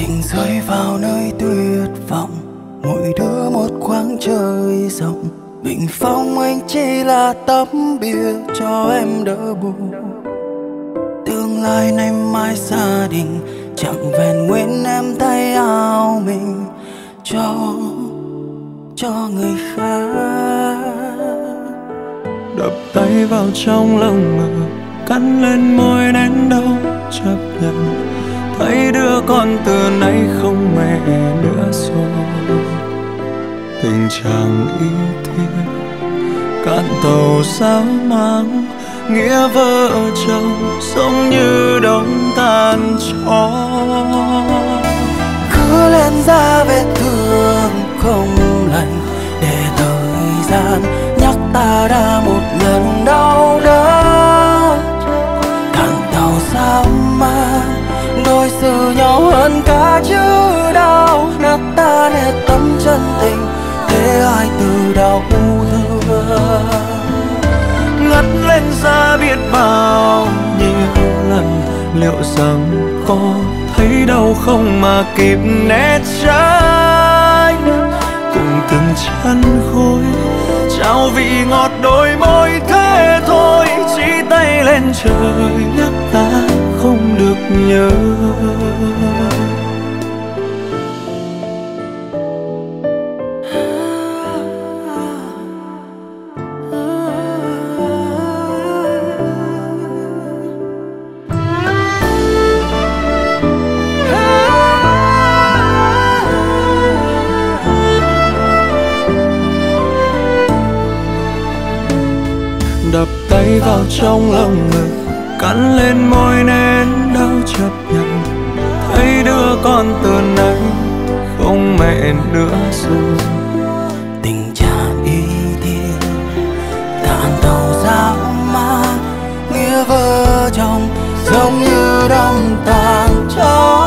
tình rơi vào nơi tuyệt vọng, mỗi đứa một khoảng trời rộng. Bình phong anh chỉ là tấm bia cho em đỡ buồn. Tương lai nay mai gia đình chẳng vẹn nguyên em thay áo mình cho cho người khác. Đập tay vào trong lồng ngực, cắn lên môi đến đâu chấp nhận. Thấy đứa con từ nay không mẹ nữa rồi. Tình chàng y thiên cạn tàu sao mang, nghĩa vợ chồng giống như đống tàn tro. Cứ lên ra vết thương không lành, để thời gian nhắc ta đã một lần đau đớn. Cạn tàu sao mang, đối xử nhau hơn cả chữ đau. Nát tan hết tấm chân tình, thế ai từ đau thương. Ngất lên ra biết bao nhiêu lần, liệu rằng có thấy đau không mà kịp né tránh. Cùng từng chân khối trao vị ngọt đôi môi thế thôi, chỉ tay lên trời nhắc ta không được nhớ. Đập tay vào trong lồng ngực, cắn lên môi nên đau chấp nhận. Thấy đứa con từ nay không mẹ nữa rồi. Tình chàng y thiên cạn tàu dã man, nghĩa vợ chồng giống như đống tàn tro.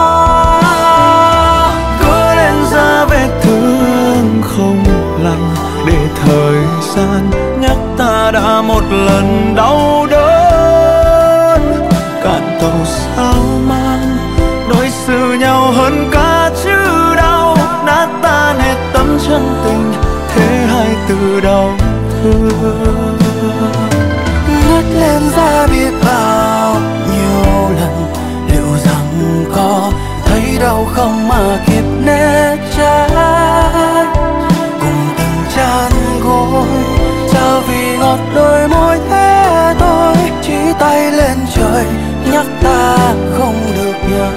Cứ lên ra vết thương không lành, để thời gian nhắc ta đã một lần đau đớn. Cạn tàu sao mang, đối xử nhau hơn cả chữ đau. Nát tan hết tấm chân tình, thế hai từ đau thương. Ngất lên ra biết bao nhiêu lần, liệu rằng có thấy đau không mà kịp né tránh. Cùng từng chân gối trao vì ngọt đôi môi thế thôi, chỉ tay lên trời nhắc ta không được nhớ.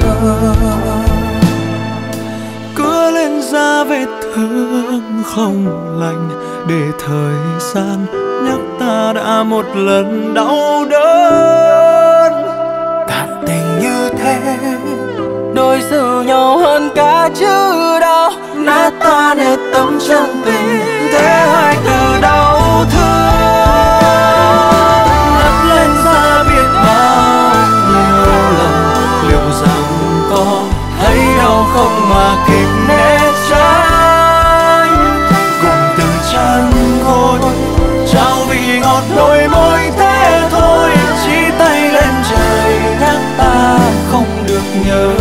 Cứ lên ra vết thương không lành, để thời gian nhắc ta đã một lần đau đớn. Cạn tình như thế, đối xử nhau hơn cả chữ đau. Nát tan hết tấm chân tình, thế hai từ đau thương. Ngất lên ra biết bao nhiêu lần, liệu rằng có thấy đau không mà kịp né tránh. Cùng từ chân gối trao vị ngọt đôi môi thế thôi, chỉ tay lên trời nhắc ta không được nhớ.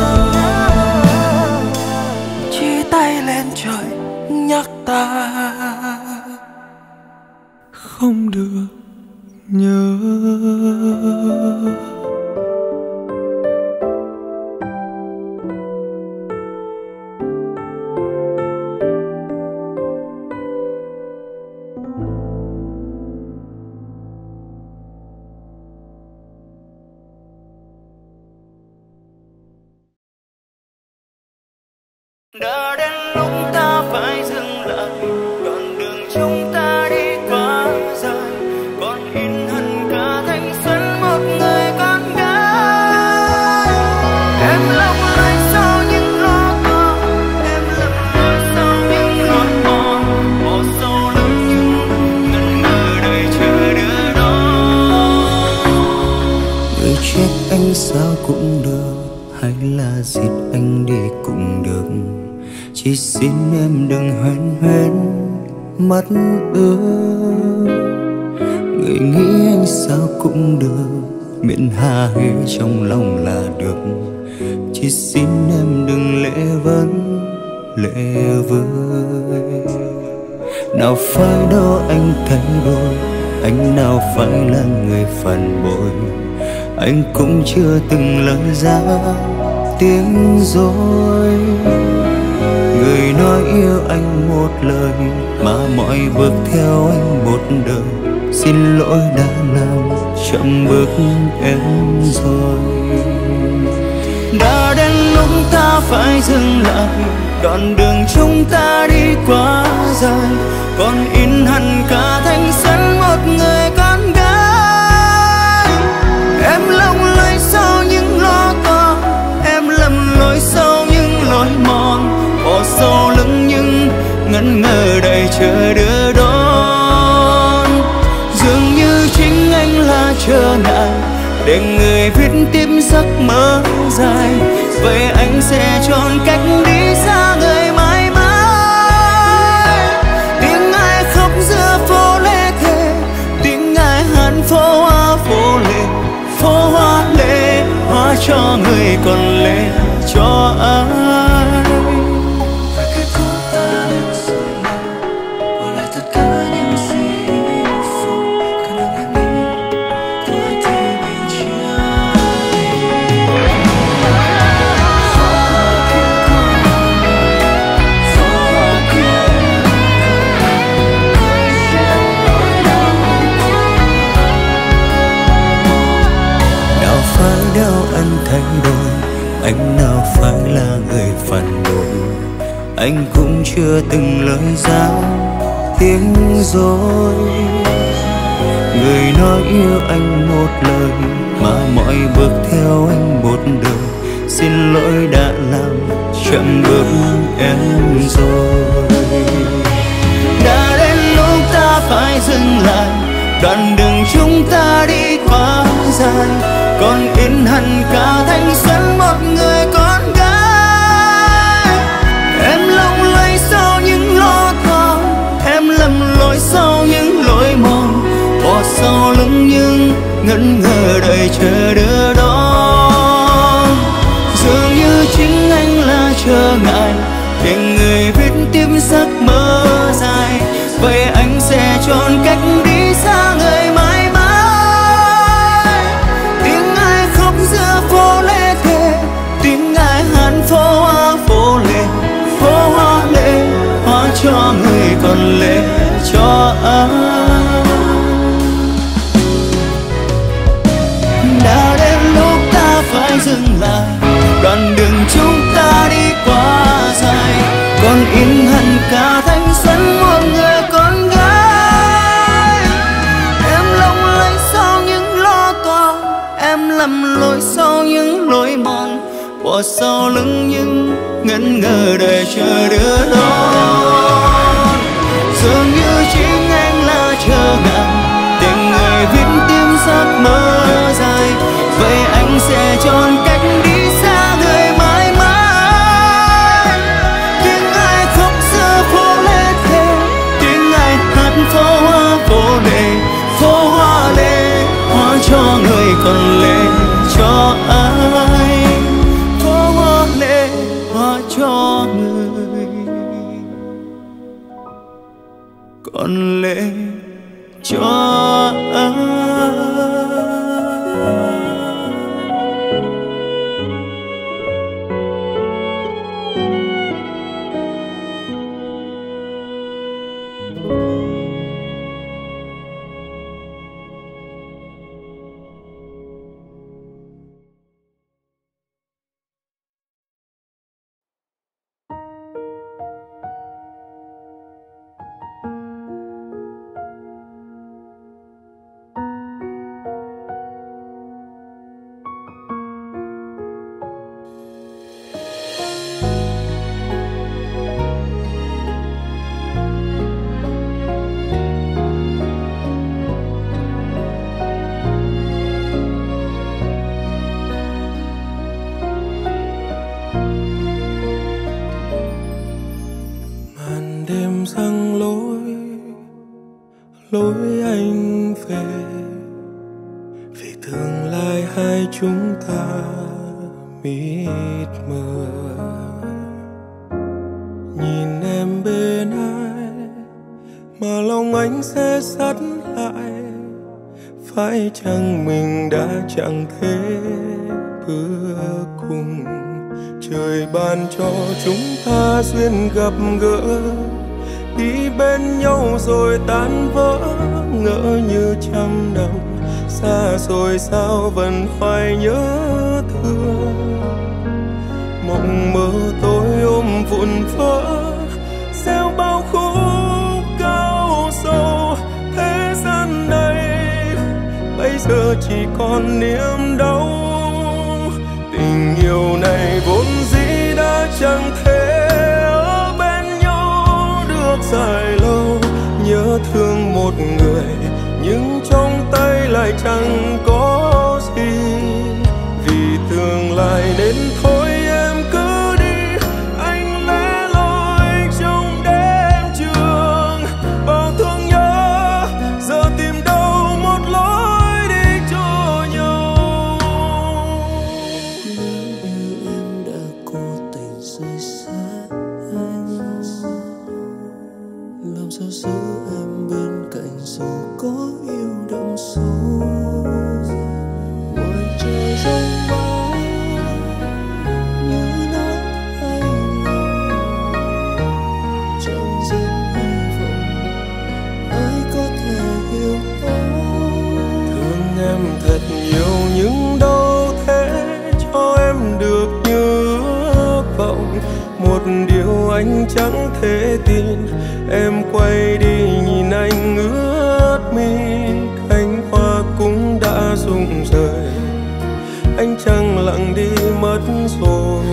Chỉ tay lên trời nhắc ta không được nhớ. Đã đến lúc ta phải dừng lại, đoạn đường chúng ta đi quá dài, còn in hằn cả thanh xuân một người con gái. Em lặng lẽ sau những lo toan, em lặng lẽ sau những nỗi buồn, bỏ sâu lắm những ngần ngừ đời chờ đứa đó. người chết anh sao cũng được, hay là giết anh để cũng được. Chỉ xin em đừng hoen hoen mắt ướt. Người nghĩ anh sao cũng được, miễn hà hê trong lòng là được. Chỉ chỉ xin em đừng lệ vấn lệ vơi. Nào phải đâu anh thay đổi, anh nào phải là người phản bội. Anh cũng chưa từng lời ra tiếng dối. Người nói yêu anh một lời mà mọi bước theo anh một đời. Xin lỗi đã làm chậm bước em rồi. Đã đến lúc ta phải dừng lại, đoạn đường chúng ta đi quá dài. Còn in hằn cả thanh xuân một người con gái. Em lộng lẫy sau những lo toan, em lầm lỗi sau những lối mòn. Bỏ sau lưng nhưng ngẩn ngơ đợi chờ đưa đón. Dường như chính anh là trở ngại để người viết tiếp giấc mơ dài. Vậy anh sẽ chọn cách đi xa người mãi mãi. Tiếng ai khóc giữa phố lê thề, tiếng ai hát phố hoa phố lệ. Phố hoa lệ hóa cho người còn lệ cho ai. Thay đổi, anh nào phải là người phản bội. Anh cũng chưa từng lời ra tiếng dối. Người nói yêu anh một lời mà mọi bước theo anh một đời. Xin lỗi đã làm chậm bước em rồi. Đã đến lúc ta phải dừng lại, đoạn đường chúng ta đi quá dài. Còn in hằn cả thanh xuân một người con gái. Em lộng lẫy sau những lo toan, em lầm lỗi sau những lối mòn. Bỏ sau lưng nhưng ngẩn ngơ đợi chờ đưa đón. Dường như chính anh là trở ngại để người viết tiếp giấc mơ dài. Vậy anh sẽ chọn cách đi xa người mãi mãi. Giữa phố lê thề, tiếng ai hát phố hoa phố lệ. Phố hoa lệ hóa cho người còn lệ cho ai. Đã đến lúc ta phải dừng lại, đoạn đường chúng ta đi quá dài. Còn in hằn cả thanh xuân một người con gái. Em lộng lẫy sau những lo toan, em lầm lỗi sau những lối mòn. Bỏ sau lưng nhưng ngẩn ngơ đợi chờ đưa đón. Dường như chính anh là trở ngại để người viết tiếp giấc mơ dài. Vậy anh sẽ chọn cách đi xa người mãi mãi. Tiếng ai khóc giữa phố lê thề, tiếng ai hát phố hoa phố lệ. Phố hoa lệ hóa cho người còn lệ cho ai. Phố hoa lệ hóa cho người còn lệ cho ai. lối anh về, vì tương lai hai chúng ta mịt mờ. Nhìn em bên ai mà lòng anh sẽ sắt lại, phải chăng mình đã chẳng thể bước cùng. Trời ban cho chúng ta duyên gặp gỡ, đi bên nhau rồi tan vỡ, ngỡ như trăm năm xa rồi sao vẫn phải nhớ thương. Mộng mơ tôi ôm vụn vỡ, gieo bao khúc cao sâu. Thế gian này bây giờ chỉ còn niềm đau, tình yêu này vốn dĩ đã chẳng thể ở bên nhau được dài lâu. Nhớ thương một người nhưng trong tay lại chẳng có gì, vì tương lai nên thôi em cứ đi. Anh lẻ loi trong đêm trường, bao thương nhớ giờ tìm đâu một lối đi cho nhau. Nếu như em đã cố tình rời xa anh, làm sao giữ em bên cạnh dù có yêu đậm sâu. Ngoài trời giông bão như nắng hay lòng, chẳng dám hy vọng ai có thể hiểu tôi. Thương em thật nhiều nhưng đâu thể cho em được như ước vọng. Một điều anh chẳng thể tin, em quay đi nhìn anh ướt mi, cánh hoa cũng đã rụng rời, anh chẳng lặng đi mất rồi.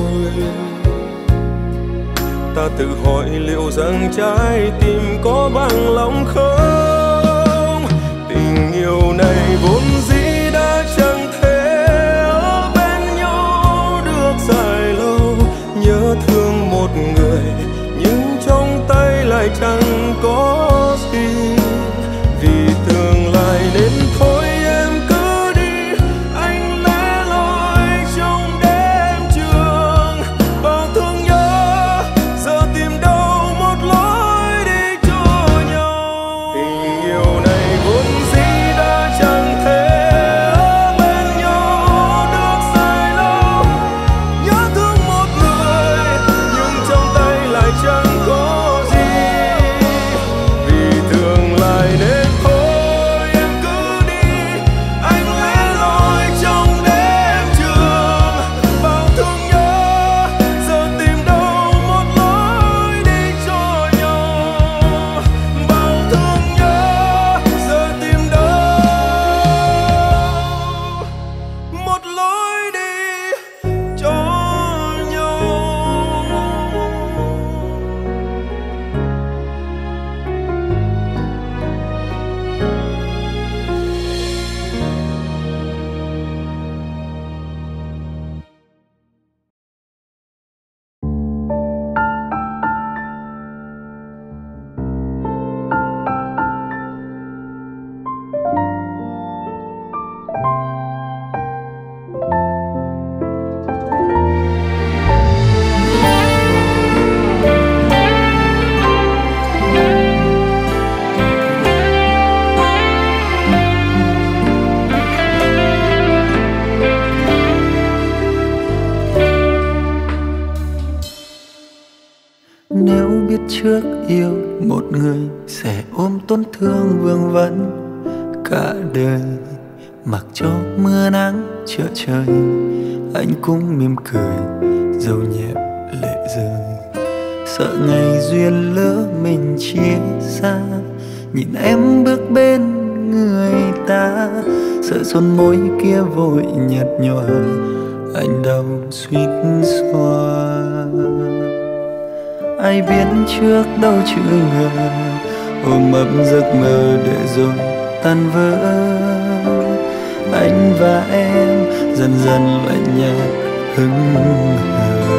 Ta tự hỏi liệu rằng trái tim có bằng lòng không. Tình yêu này vốn dĩ đã chẳng thể ở bên nhau được dài lâu. Nhớ thương một người nhưng trong tay lại chẳng có gì, vì tương lai nên thôi em cứ đi. Anh lẻ loi trong đêm trường, bao thương nhớ giờ tìm đâu một lối đi cho nhau. Tình yêu này vốn dĩ đã chẳng thể ở bên nhau được dài lâu. Nhớ thương một người nhưng trong tay lại chẳng có gì, vì tương lai nên thôi em cứ đi. Anh lẻ loi trong đêm trường, bao thương nhớ giờ tìm đâu một lối đi cho nhau. Bao thương nhớ giờ tìm đâu một lối đi cho nhau. Nếu biết trước yêu một người sẽ ôm tổn thương vương vấn cả đời, mặc cho mưa nắng trở trời, anh cũng mỉm cười dẫu nhẹ lệ rơi. Sợ ngày duyên lỡ mình chia xa, nhìn em bước bên người ta, sợ son môi kia vội nhạt nhòa, anh đau suýt xoa. Ai biết trước đâu chữ ngờ, ôm ấp giấc mơ để rồi tan vỡ. Anh và em dần dần lại nhạt hững hờ,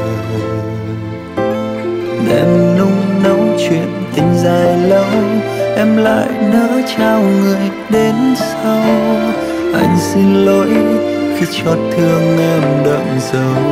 đêm nung nấu chuyện tình dài lâu, em lại nỡ trao người đến sau. Anh xin lỗi cứ chót thương em đậm dấu.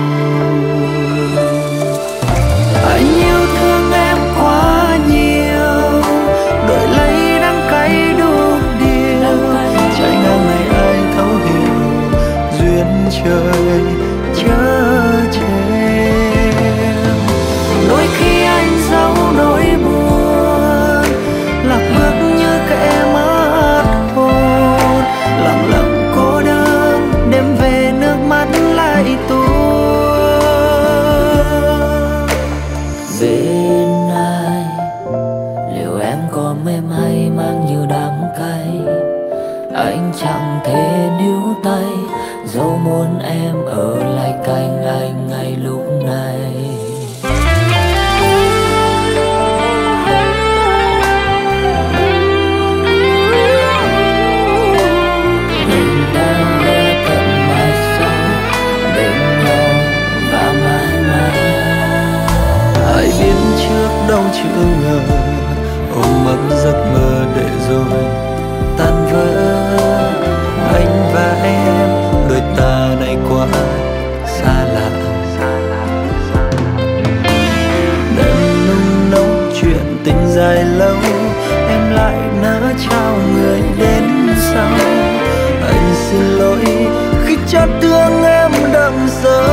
Anh yêu thương em quá nhiều, đổi lấy đắng cay đủ điều. Trái ngang này ai thấu hiểu, duyên trời chớ trêu. Đôi khi anh giấu nỗi buồn, lạc bước như kẻ mất hồn, lặng lặng cô đơn đêm về nước mắt lại tuôn. Bên ai liệu em có mềm hay mang nhiều đắng cay, anh chẳng thể níu tay, dẫu muốn em ở lại cạnh anh ngay lúc này. Mình đang ở tận mai sau bên nhau và mãi mãi. Ai biết trước đâu chưa ngờ, ôm ấp giấc mơ để rồi tan vỡ. Anh và em đôi ta này quá xa lạ. Đêm nung nấu chuyện tình dài lâu, em lại nỡ trao người đến sau. Anh xin lỗi khi chót thương em đậm dấu.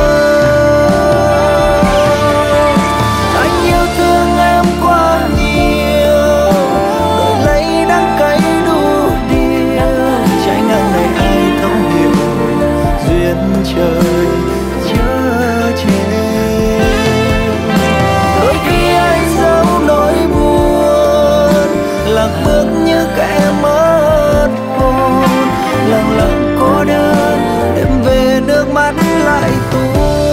Anh yêu thương em quá nhiều, đổi lấy đắng cay đủ điều. Trái ngang này ai thấu hiểu, duyên trời chớ trêu. Đôi khi anh giấu nỗi buồn, lạc bước như kẻ mất hồn, lặng lặng cô đơn đêm về nước mắt lại tuôn.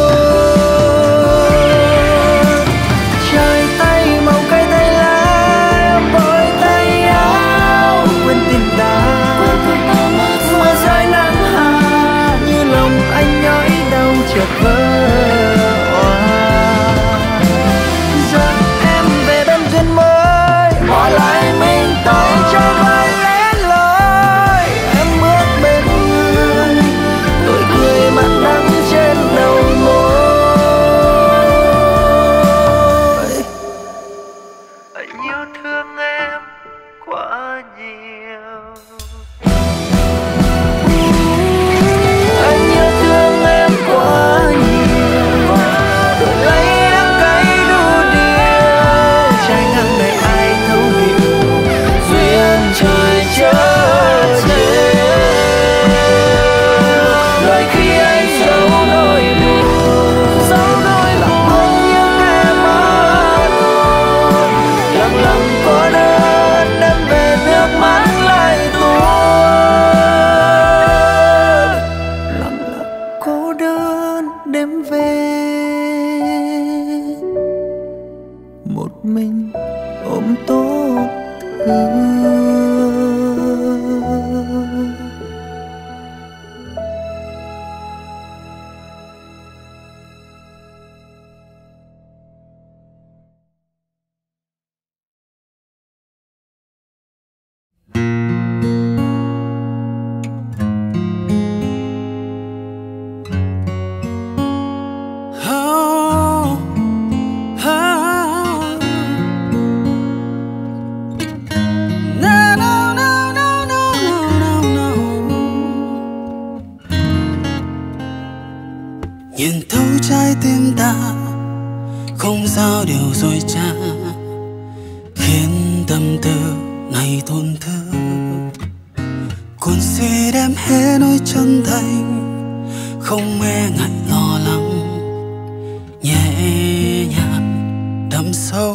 Trời tay màu cây tay lá, em vội tay áo quên tình ta. Mưa rơi nắng hà như lòng anh nhói đau chợt vỡ òa. Giờ em về bên duyên mới, bỏ lại mình tay trong vai lẻ loi. Em bước bên người, tôi cười mặn đắng trên đầu môi. Anh yêu thương em quá nhiều. Anh yêu thương em quá nhiều, đổi lấy đắng cay đủ điều. Trái ngang này ai thấu hiểu, duyên trời chớ trêu. Đôi khi anh giấu nỗi buồn, giấu nỗi buồn nhưng em mất hồn, lặng lặng cô đơn đêm về nước mắt lại tuôn. Lặng lặng cô đơn đêm về Một mình ôm tốt thương. oh, oh. No, no, no, no, no, no, no. Nhìn thấu trái tim ta, không sao điều dối trá, khiến tâm tư này tổn thương. Cuốn suy đem hết nỗi chân thành, không e ngại lo lắng, nhẹ nhàng đậm sâu.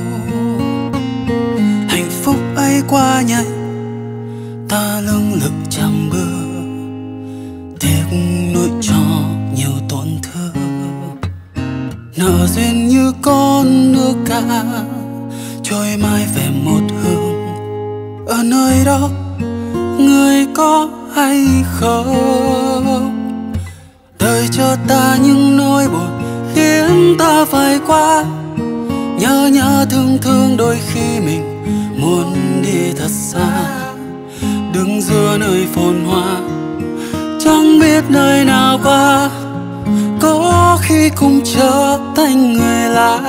Hạnh phúc ấy qua nhanh, ta lưng lực chẳng bơ, tiếc nuối cho nhiều tổn thương. Nợ duyên như con nước ca, trôi mãi về một hướng. Ở nơi đó người có hay không? Đời cho ta những nỗi buồn khiến ta phải qua. Nhớ nhớ thương thương đôi khi mình muốn đi thật xa, đứng giữa nơi phồn hoa chẳng biết nơi nào qua, có khi cũng trở thành người lạ.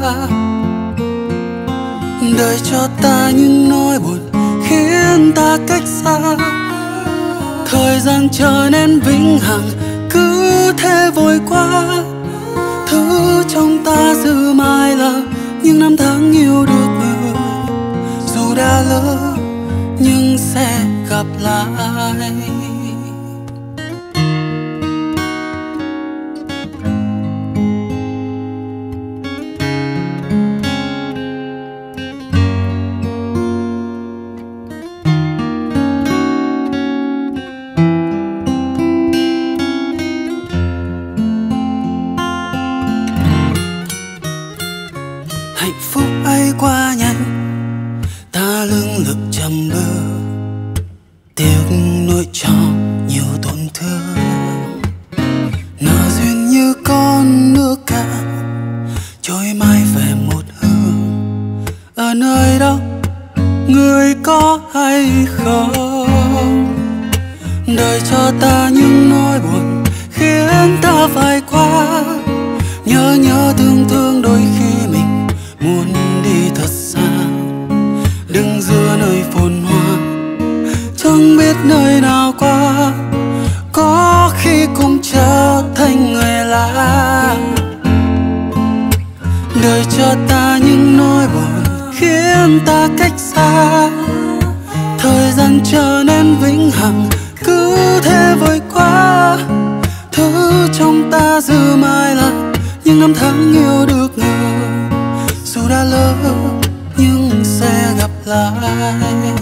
Đời cho ta những nỗi buồn khiến ta cách xa, thời gian trở nên vĩnh hằng cứ thế vội qua. Thứ trong ta giữ mãi là những năm tháng yêu được người, dù đã lỡ nhưng sẽ gặp lại. Hạnh phúc ấy qua nhanh, ta lưng lực trầm bơ, tiếc nuối cho nhiều tổn thương. Nợ duyên như con nước cạn trôi mãi về một hướng, ở nơi đó người có hay không? Đời cho ta những nỗi buồn khiến ta phải qua, nhớ nhớ thương thương đôi khi mình muốn đi thật xa. Đứng giữa nơi phồn hoa chẳng biết nơi nào qua, có khi cũng trở thành người lạ. Đời cho ta những nỗi buồn khiến ta cách xa, thời gian trở nên vĩnh hằng cứ thế vội qua. Thứ trong ta giữ mãi là những năm tháng yêu được người, dù đã lỡ nhưng sẽ gặp lại.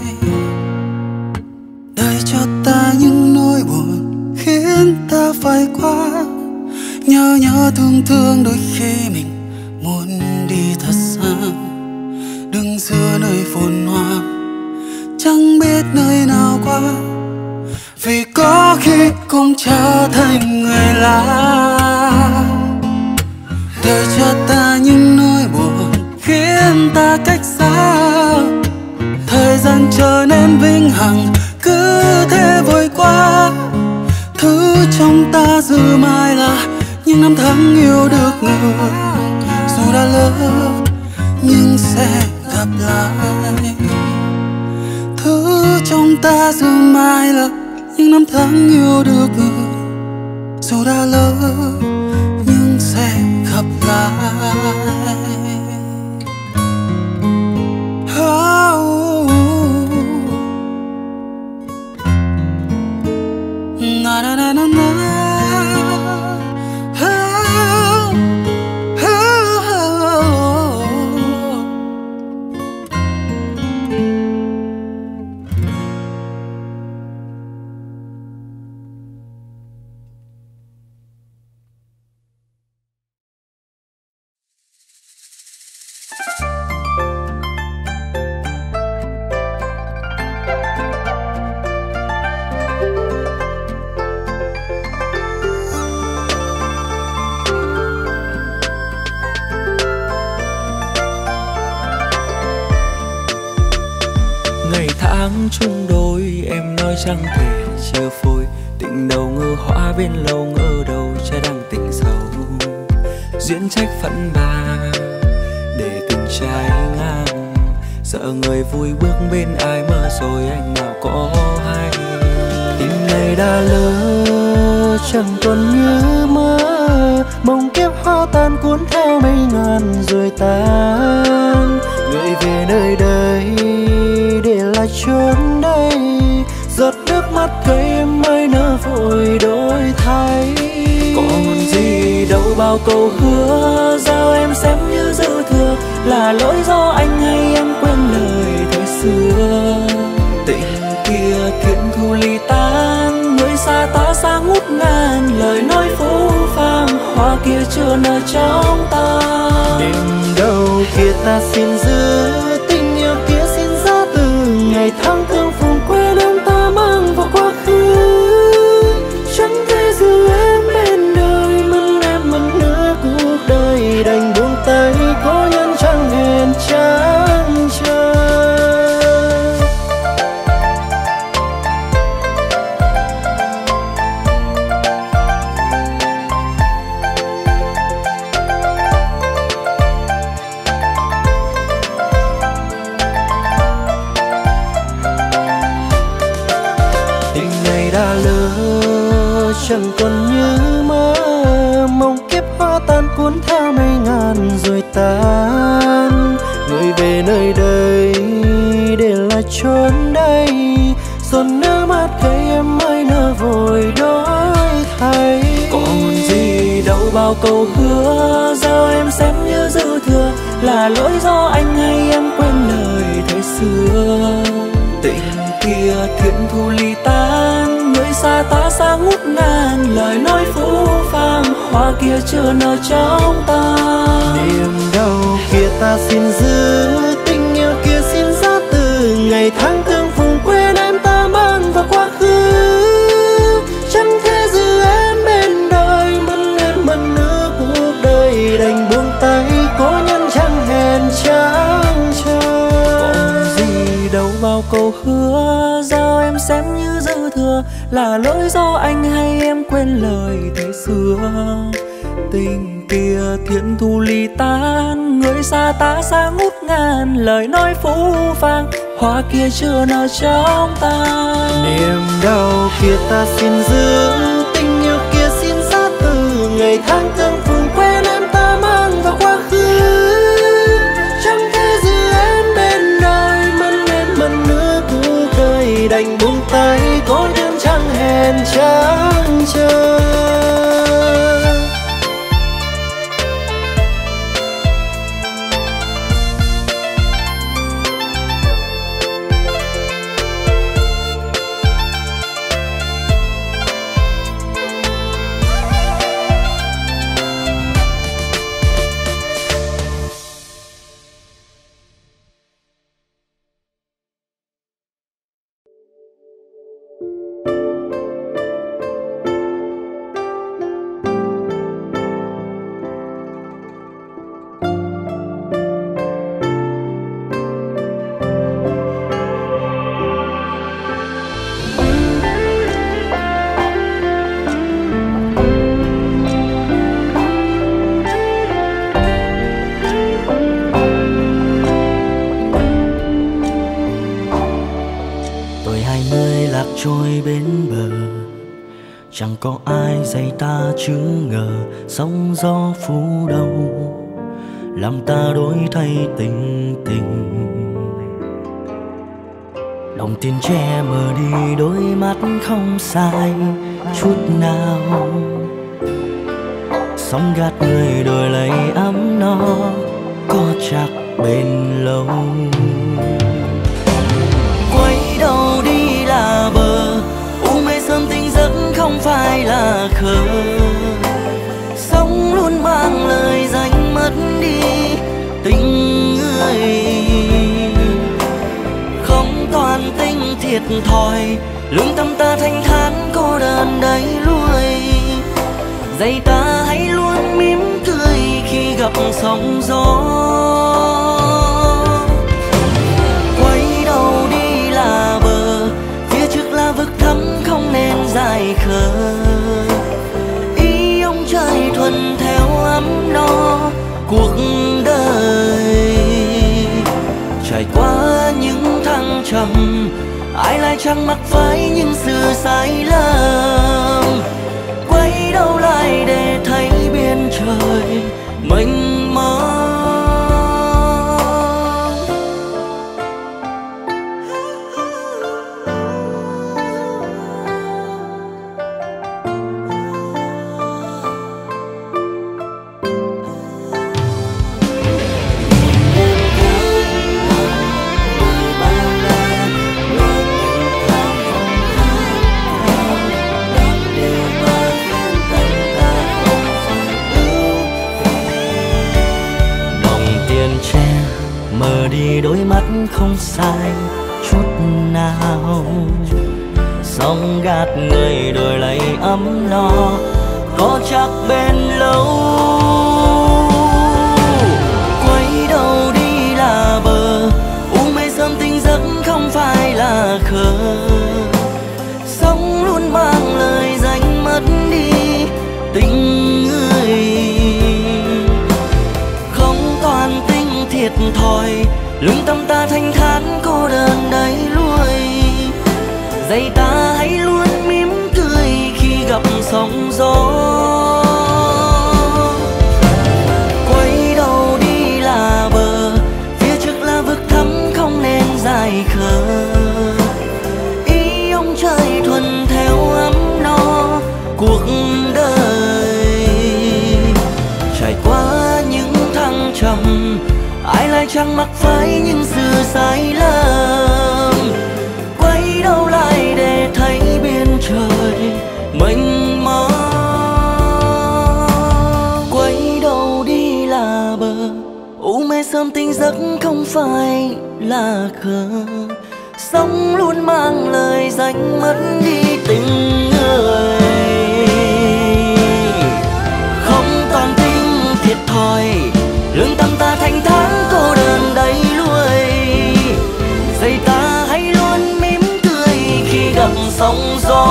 Đời cho ta những nỗi buồn khiến ta phải qua, nhớ nhớ thương thương đôi khi mình muốn đi thật xa. Đứng giữa nơi phồn hoa chẳng biết nơi nào qua, vì có khi cũng trở thành người lạ. Đời cho ta những nỗi buồn khiến ta cách xa, thời gian trở nên vĩnh hằng cứ thế vội qua. Thứ trong ta giữ mãi là những năm tháng yêu được người, dù đã lỡ nhưng sẽ gặp lại. Thứ trong ta giữ mãi là những năm tháng yêu được người, dù đã lỡ nhưng sẽ gặp lại. Oh, na na na na na. Oh, oh, oh. Ngày tháng chung đôi em nói chẳng thể chia phôi, tình đầu ngơ hoa bên lâu ngỡ đầu trái đang tình sâu. Duyên trách phận bà để tình trái ngang, sợ người vui bước bên ai mơ rồi anh nào có hay. Tình này đã lỡ chẳng còn như mơ, mộng kiếp hoa tan cuốn theo mây ngàn rồi tan. Người về nơi đây để lại chốn đây, giọt nước mắt cây em mới nỡ vội đổi thay. Còn gì đâu bao câu hứa, giao em xem như dư thừa, là lỗi do anh hay em quên lời thời xưa. Tình kia thiên thu ly tan, người xa ta xa ngút ngàn, lời nói phũ phàng hoa kia chưa nở trong ta. Đêm đâu kia ta xin giữ, tình yêu kia xin ra từ ngày tháng thương vùng quê đơn ta mang vào quá khứ. Chẳng thể giữ em bên đời, mừng em mừng nữa cuộc đời, đành buông tay cố nhân chẳng hẹn chẳng chờ. chẳng còn như mơ. Mong kiếp hoa tan cuốn theo mây ngàn rồi tan. Người về nơi đây để lại chốn đây, giọt nước mắt cây em mới nở vội đổi thay. Còn gì đâu bao câu hứa, giờ em xem như dư thừa. Là lỗi do anh hay em quên lời thời xưa. Tình kia thiên thu ly tan, người xa ta xa ngút ngàn. Lời nói phũ phàng, hoa kia chưa nở trong ta. Niềm đau kia ta xin giữ, tình yêu kia xin giá từ. Ngày tháng thương vùng quên em ta mang vào quá khứ. Chẳng thể giữ em bên đời, mất em mất nữa cuộc đời. Đành buông tay cố nhân chẳng hẹn chẳng chờ. Còn gì đâu bao câu hứa, giờ em xem như dư thừa. Là lỗi do anh hay em quên lời thời xưa. Tình kia thiên thu ly tan, người xa ta xa ngút ngàn. Lời nói phũ phàng, hoa kia chưa nở trong ta. Niềm đau kia ta xin giữ, tình yêu kia xin giá từ. Ngày tháng thương vùng quên em ta mang vào quá khứ. Chẳng thể giữ em bên đời, mất em mất nữa cuộc đời. Đành buông tay cố nhân chẳng hẹn chẳng chờ. Trôi bên bờ, chẳng có ai dạy ta chứ ngờ. Sóng gió phú đâu làm ta đổi thay tình tình. Đồng tiền che mờ đi đôi mắt không sai chút nào. Sóng gạt người đổi lấy ấm no, có chắc bền lâu. Quay đầu đi là bờ, u mê sớm tỉnh giấc không phải là khờ. Sống luôn mang lời danh mất đi tình người. Không toàn tình thiệt thòi, lương tâm ta thanh thản cô đơn đầy lui. Dạy ta hãy luôn mỉm cười khi gặp sóng gió. Quay đầu đi là bờ, phía trước là vực thẳm không nên dài khờ. Ý ông trời thuận theo ấm no cuộc đời. Trải qua những thăng trầm, ai lại chẳng mắc phải những sự sai lầm. Quay đầu lại để thấy biển trời mênh mông. Mờ đi đôi mắt không sai chút nào. Sóng gạt người đổi lấy ấm no, có chắc bên lâu. Quay đầu đi là bờ, u mê sớm tỉnh giấc không phải là khờ. Sống luôn mang lời danh mất đi tình người. Không toàn tình thiệt thòi, lương tâm ta thanh thản cô đơn đầy lui. Dạy ta hãy luôn mỉm cười khi gặp sóng gió. Quay đầu đi là bờ, phía trước là vực thẳm không nên dài khờ. Ý ông trời thuận theo ấm no cuộc đời. Trải qua những thăng trầm, ai lại chẳng mắc phải những sự sai lầm. Quay đầu lại để thấy biển trời mênh mông. Quay đầu đi là bờ, u mê sớm tỉnh giấc không phải là khờ. Sống luôn mang lời danh mất đi tình người. Không toàn tình thiệt thòi, lương tâm ta thành tháng cô đơn đầy luôi. Giây ta hãy luôn mỉm cười khi gặp sóng gió.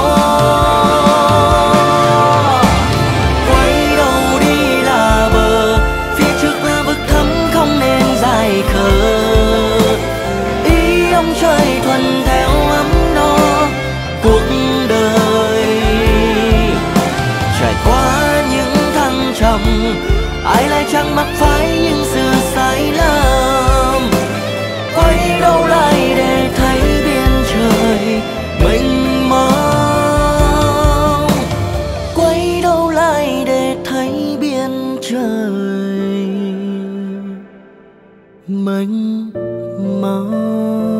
Quay đầu đi là bờ, phía trước là vực thẳm không nên dài khờ. Ý ông trời thuận theo ấm no cuộc đời. Trải qua những thăng trầm, ai lại chẳng mắc phải những sự sai lầm. Quay đầu lại để thấy biển trời mênh mông. Quay đầu lại để thấy biển trời mênh mông.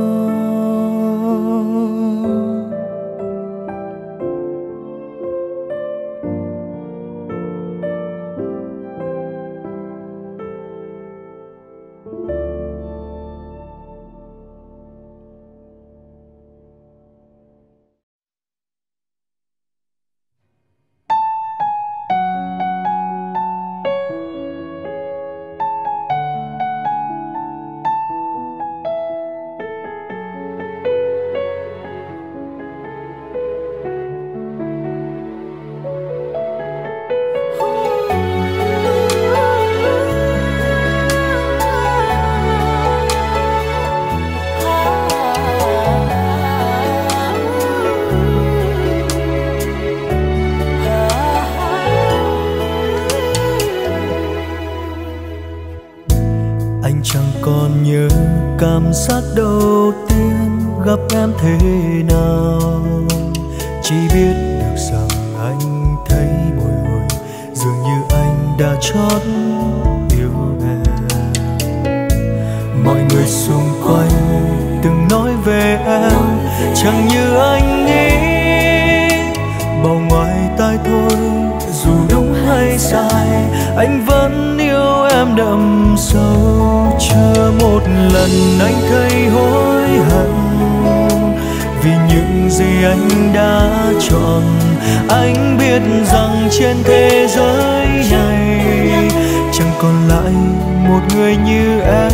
Cảm giác đầu tiên gặp em thế nào, chỉ biết được rằng anh thấy bồi hồi, dường như anh đã chót yêu em. Mọi người xung quanh từng nói về em chẳng như anh nghĩ, bảo ngoài tai thôi. Dù đúng hay sai, anh vẫn yêu em đậm sâu. Chưa một lần anh thấy hối hận vì những gì anh đã chọn. Anh biết rằng trên thế giới này chẳng còn lại một người như em.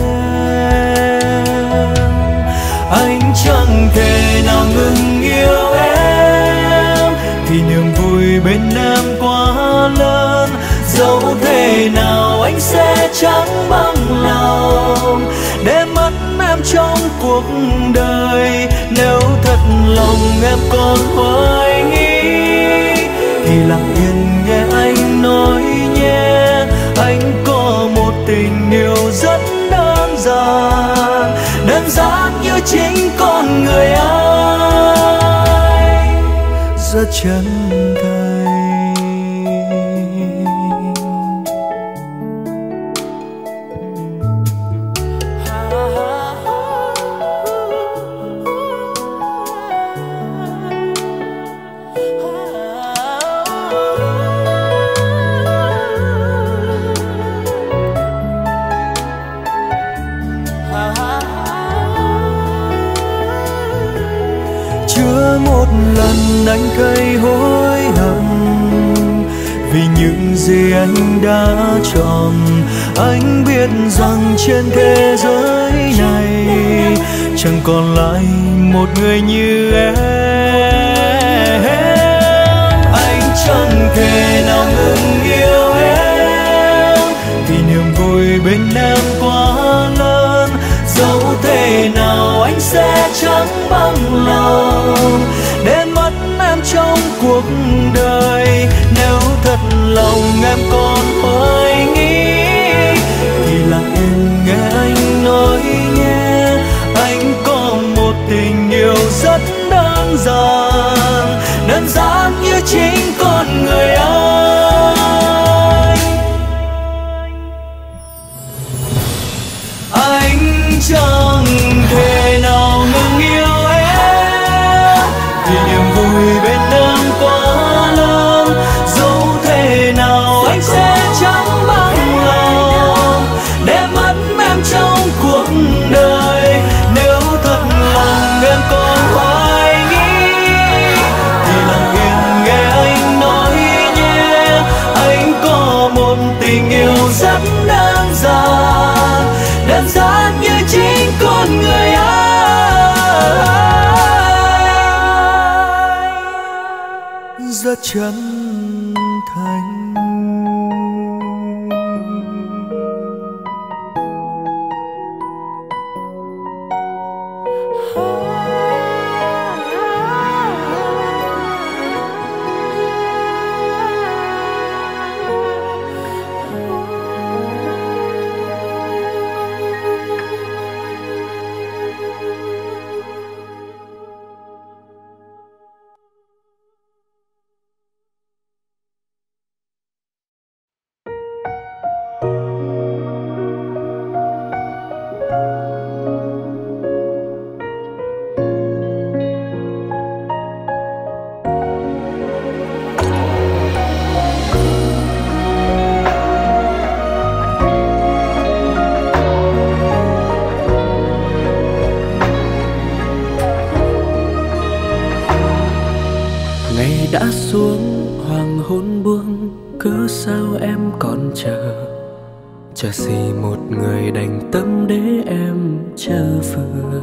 Anh chẳng thể nào ngừng yêu em vì niềm vui bên em quá lớn. Dẫu thế nào anh sẽ chẳng bằng lòng để mất em trong cuộc đời. Nếu thật lòng em còn hoài nghi thì lặng yên nghe anh nói nhé. Anh có một tình yêu rất đơn giản, đơn giản như chính con người anh, rất chân thành. Một lần anh thấy hối hận vì những gì anh đã chọn. Anh biết rằng trên thế giới này chẳng còn lại một người như em. Anh chẳng thể nào ngừng yêu em vì niềm vui bên em quá lớn. Dẫu thế nào anh sẽ chẳng bằng lòng để mất em trong cuộc đời. lòng em còn hoài nghi, thì là em nghe anh nói nhé, anh có một tình yêu rất đơn giản, đơn giản như chính con người anh. Anh chẳng thể nào ngừng yêu em, vì niềm vui bên em quá lớn, dẫu thế nào anh sẽ chẳng bằng lòng để mất em trong cuộc đời. Nếu thật lòng em còn hoài nghi, thì lặng yên nghe anh nói nhé, anh có một tình yêu rất đơn giản, đơn giản như chính con người anh, rất chân thành. Ngày đã xuống hoàng hôn buông, cớ sao em còn chờ, chờ gì một người đành tâm để em chờ vừa.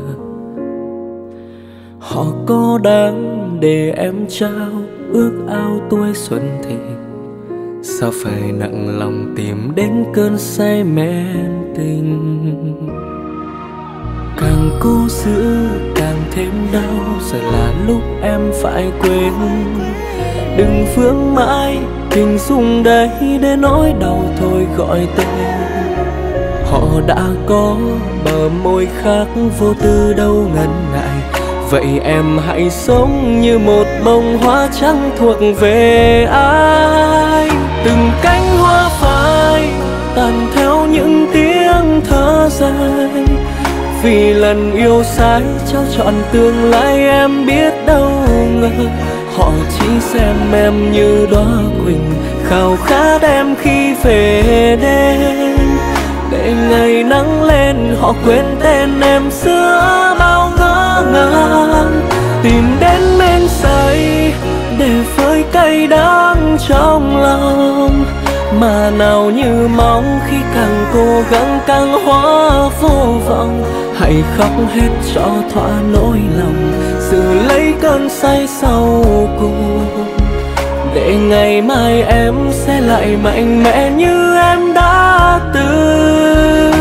Họ có đáng để em trao ước ao tuổi xuân thì sao phải nặng lòng tìm đến cơn say mến tình. Càng cố giữ càng thêm đau, giờ là lúc em phải quên. Đừng vương mãi hình dung đấy để nỗi đau thôi gọi tên. Họ đã có bờ môi khác vô tư đâu ngần ngại, vậy em hãy sống như một bông hoa trắng thuộc về ai. Từng cánh hoa phai tàn theo những tiếng thở dài, vì lần yêu sai trao trọn tương lai em biết đâu ngờ. Họ chỉ xem em như đóa quỳnh, khao khát em khi về đêm. Để ngày nắng lên họ quên tên em xưa bao ngỡ ngàng. Tìm đến men say để vơi cay đắng trong lòng, mà nào như mong khi càng cố gắng càng hóa vô vọng. Hãy khóc hết cho thỏa nỗi lòng, giữ lấy cơn say sau cùng, để ngày mai em sẽ lại mạnh mẽ như em đã từng.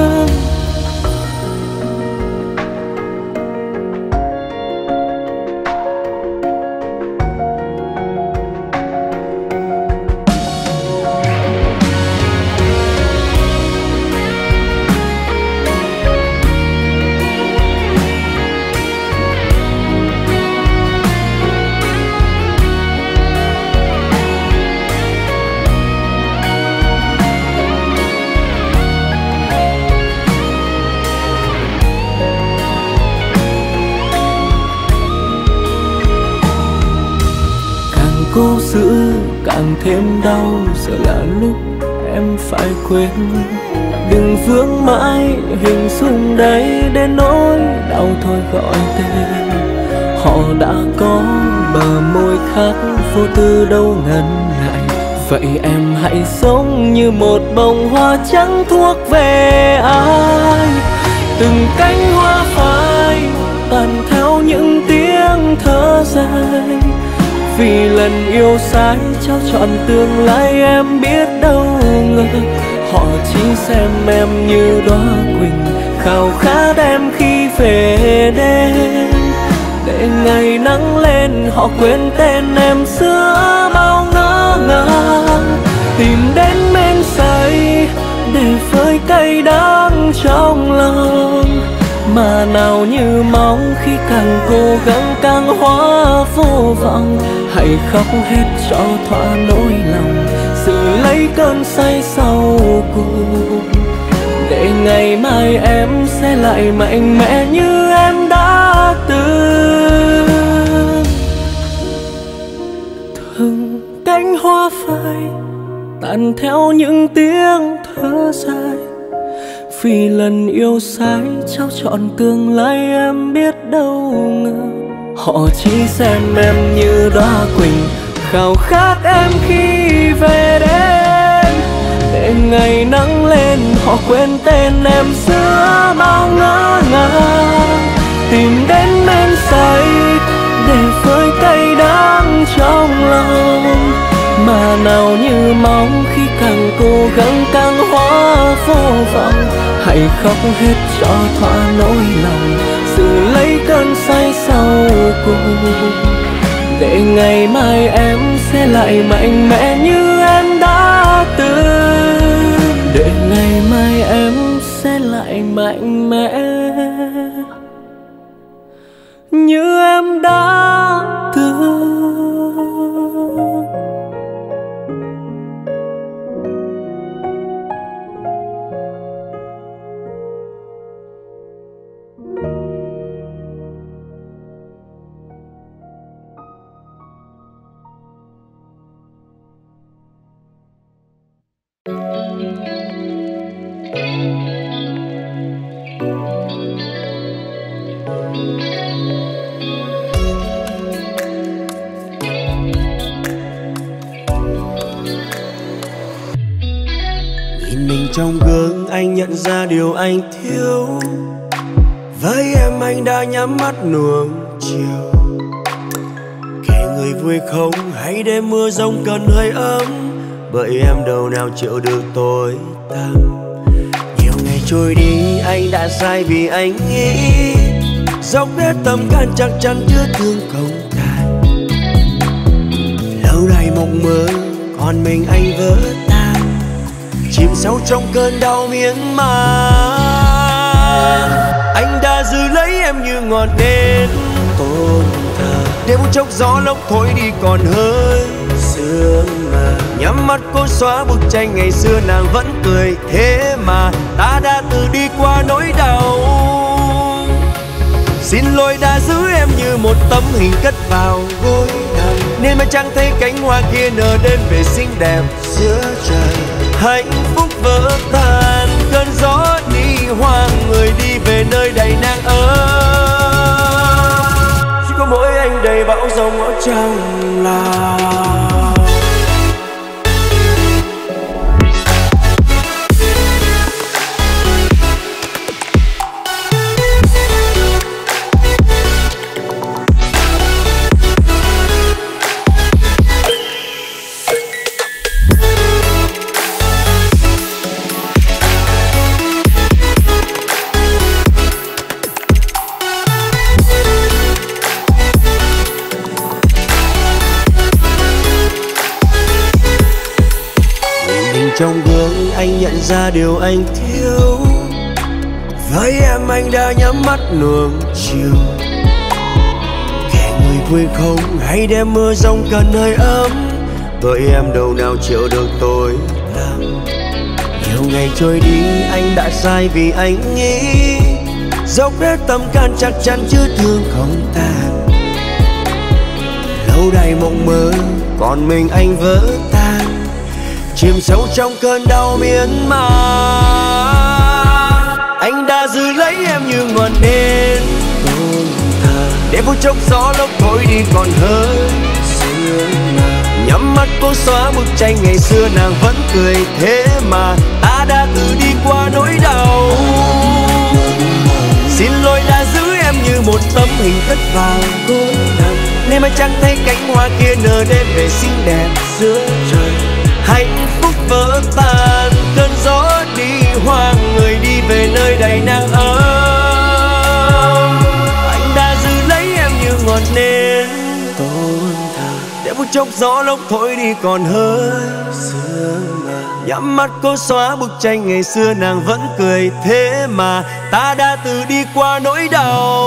Cố giữ càng thêm đau, giờ là lúc em phải quên. Đừng vương mãi hình dung đấy đến nỗi đau thôi gọi tên. Họ đã có bờ môi khác vô tư đâu ngần ngại, vậy em hãy sống như một bông hoa trắng thuộc về ai. Từng cánh hoa phai tàn theo những tiếng thở dài, vì lần yêu sai trao trọn tương lai em biết đâu ngờ. Họ chỉ xem em như đóa quỳnh, khao khát em khi về đêm. Để ngày nắng lên họ quên tên em xưa bao ngỡ ngàng. để phơi cay đắng trong lòng. Mà nào như mong khi càng cố gắng càng hóa vô vọng. Hãy khóc hết cho thỏa nỗi lòng, giữ lấy cơn say sau cùng, để ngày mai em sẽ lại mạnh mẽ như em đã từng. Từng cánh hoa phai tàn theo những tiếng thở dài, vì lần yêu sai trao trọn tương lai em biết đâu ngờ. Họ chỉ xem em như đóa quỳnh, khao khát em khi về đến, để ngày nắng lên họ quên tên em giữa bao ngỡ ngàng. Tìm đến men say để phơi cay đắng trong lòng. Mà nào như mong khi càng cố gắng càng hóa vô vọng. Hãy khóc hết cho thỏa nỗi lòng, giữ lấy cơn say sau cùng, để ngày mai em sẽ lại mạnh mẽ như em đã từng. Để ngày mai em sẽ lại mạnh mẽ như em đã từng. Nhìn mình trong gương anh nhận ra điều anh thiếu. Với em anh đã nhắm mắt nuông chiều. Kể người vui không hay đêm mưa giông cần hơi ấm, bởi em đâu nào chịu được tối tăm. Nhiều ngày trôi đi anh đã sai vì anh nghĩ dốc hết tâm can chắc chắn chứa thương không tàn. Lâu nay mộng mơ còn mình anh vỡ tan, chìm sâu trong cơn đau miên man. Anh đã giữ lấy em như ngọn nến tôn thờ, để một chốc gió lốc thổi đi còn hơi sương mờ. Nhắm mắt cô xóa bức tranh ngày xưa nàng vẫn cười, thế mà ta đã từ đi qua nỗi đau. Xin lỗi đã giữ em như một tấm hình cất vào gối đầu, nên mà chẳng thấy cánh hoa kia nở đêm về xinh đẹp giữa trời. Hạnh phúc vỡ tan, cơn gió đi hoang, người đi về nơi đầy nắng ấm. Chỉ có mỗi anh đầy bão giông ở trong lòng. Trong gương anh nhận ra điều anh thiếu. Với em anh đã nhắm mắt nuông chiều. Kẻ người vui không hay đêm mưa giông cần hơi ấm, bởi em đâu nào chịu được tối tăm. Nhiều ngày trôi đi anh đã sai vì anh nghĩ dốc hết tâm can chắc chắn chứa thương không tàn. Lâu đài mộng mơ còn mình anh vỡ tan, chìm sâu trong cơn đau miên man. Anh đã giữ lấy em như ngọn nến tôn thờ, để phút chốc gió lốc thổi đi còn hơi sương mờ. Nhắm mắt cô xóa bức tranh ngày xưa nàng vẫn cười, thế mà ta đã từ đi qua nỗi đau. Xin lỗi đã giữ em như một tấm hình cất vào gối đầu, nên mà chẳng thấy cánh hoa kia nở đêm về xinh đẹp giữa trời. Hạnh phúc vỡ tan, cơn gió đi hoang, người đi về nơi đầy nắng ấm. Anh đã giữ lấy em như ngọn nến tôn thờ, để một chốc gió lốc thổi đi còn hơi sương mờ. Nhắm mắt cố xóa bức tranh ngày xưa nàng vẫn cười. Thế mà ta đã từ đi qua nỗi đau.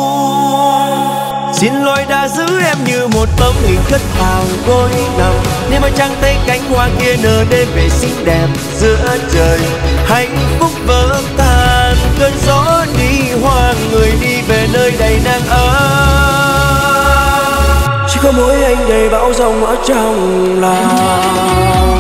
Xin lỗi đã giữ em như một tấm hình cất vào gối nằm. Nếu mà chẳng thấy cánh hoa kia nở đêm về xinh đẹp giữa trời. Hạnh phúc vỡ tan, cơn gió đi hoa người đi về nơi đầy nắng ấm. Chỉ có mỗi anh đầy bão giông ở trong lòng.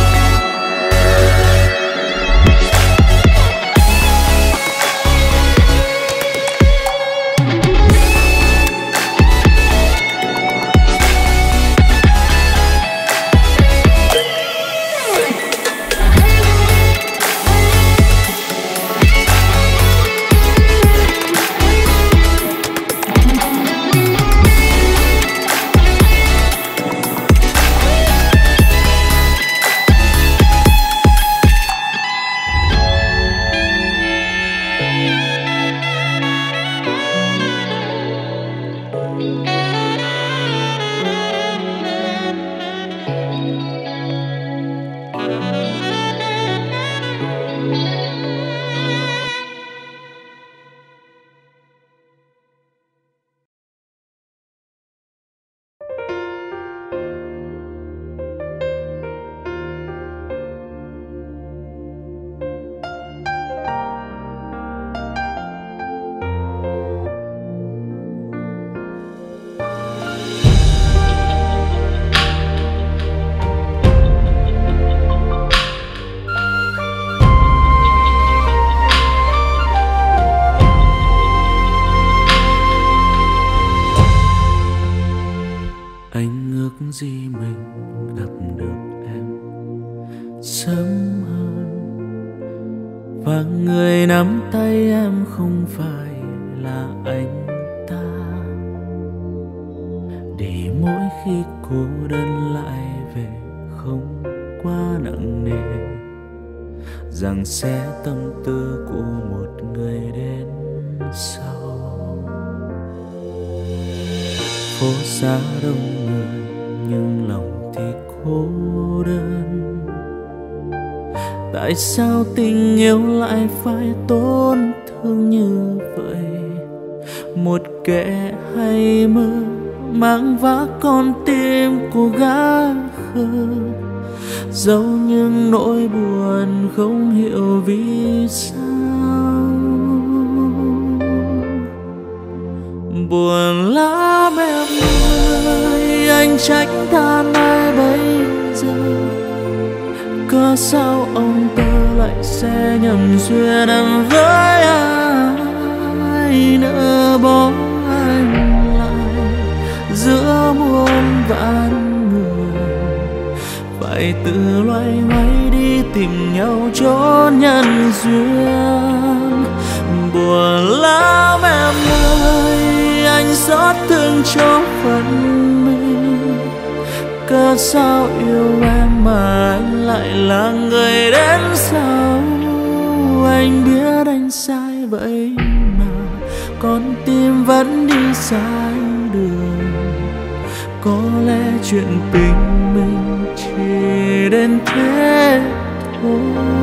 gì mình gặp được em sớm hơn, và người nắm tay em không phải là anh ta, để mỗi khi cô đơn lại về không quá nặng nề, rằng sẽ tâm tư của một người đến sau. Phố xa đông người nhưng lòng thì cô đơn. Tại sao tình yêu lại phải tổn thương như vậy? Một kẻ hay mơ mang vác con tim của gã khờ, giấu những nỗi buồn không hiểu vì sao. Buồn lắm em ơi, anh trách than ai bây giờ? Cớ sao ông tớ lại sẽ nhầm duyên em với ai, nỡ bỏ anh lại giữa muôn vạn người, phải tự loay hoay đi tìm nhau chốn nhân duyên. Buồn lắm em ơi, anh xót thương cho phận mình. Cớ sao yêu em mà anh lại là người đến sau? Anh biết anh sai vậy mà con tim vẫn đi sai đường. Có lẽ chuyện tình mình chỉ đến thế thôi.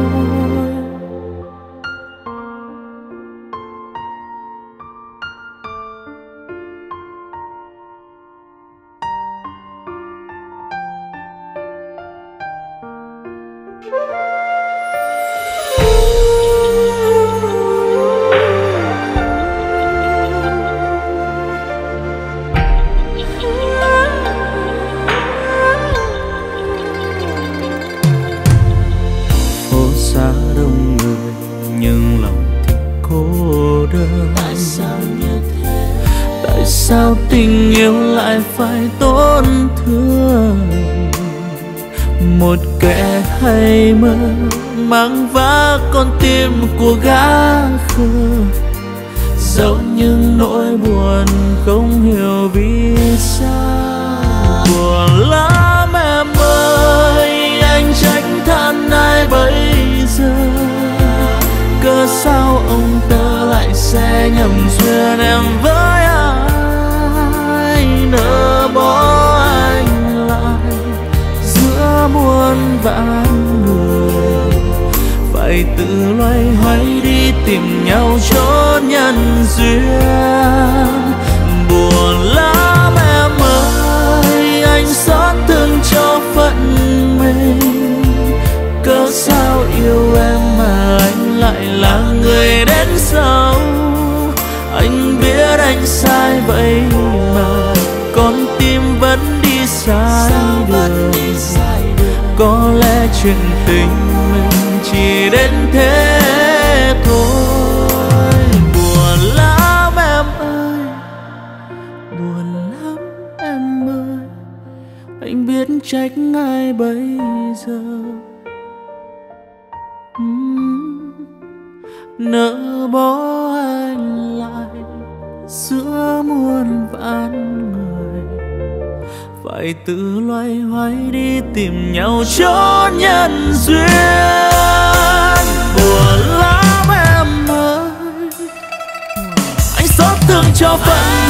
Sao tình yêu lại phải tổn thương? Một kẻ hay mơ mang vác con tim của gã khờ, giấu những nỗi buồn không hiểu vì sao. Buồn lắm em ơi, anh trách than ai bây giờ? Cớ sao ông tớ lại sẽ nhầm duyên em với ai, nỡ bỏ anh lại giữa muôn vạn người, tự loay hoay đi tìm nhau chốn nhân duyên. Buồn lắm em ơi, anh xót thương cho phận mình. Cớ sao yêu em mà anh lại là người đến sau. Anh biết anh sai vậy mà con tim vẫn đi sai đường. Có lẽ chuyện tình mình chỉ đến thế thôi. Buồn lắm em ơi, buồn lắm em ơi. Anh biết trách ai bây giờ. uhm, Nỡ bỏ anh lại giữa muôn vàn người, phải tự loay hoay đi tìm nhau chốn nhân duyên. Buồn lắm em ơi, anh xót thương cho phận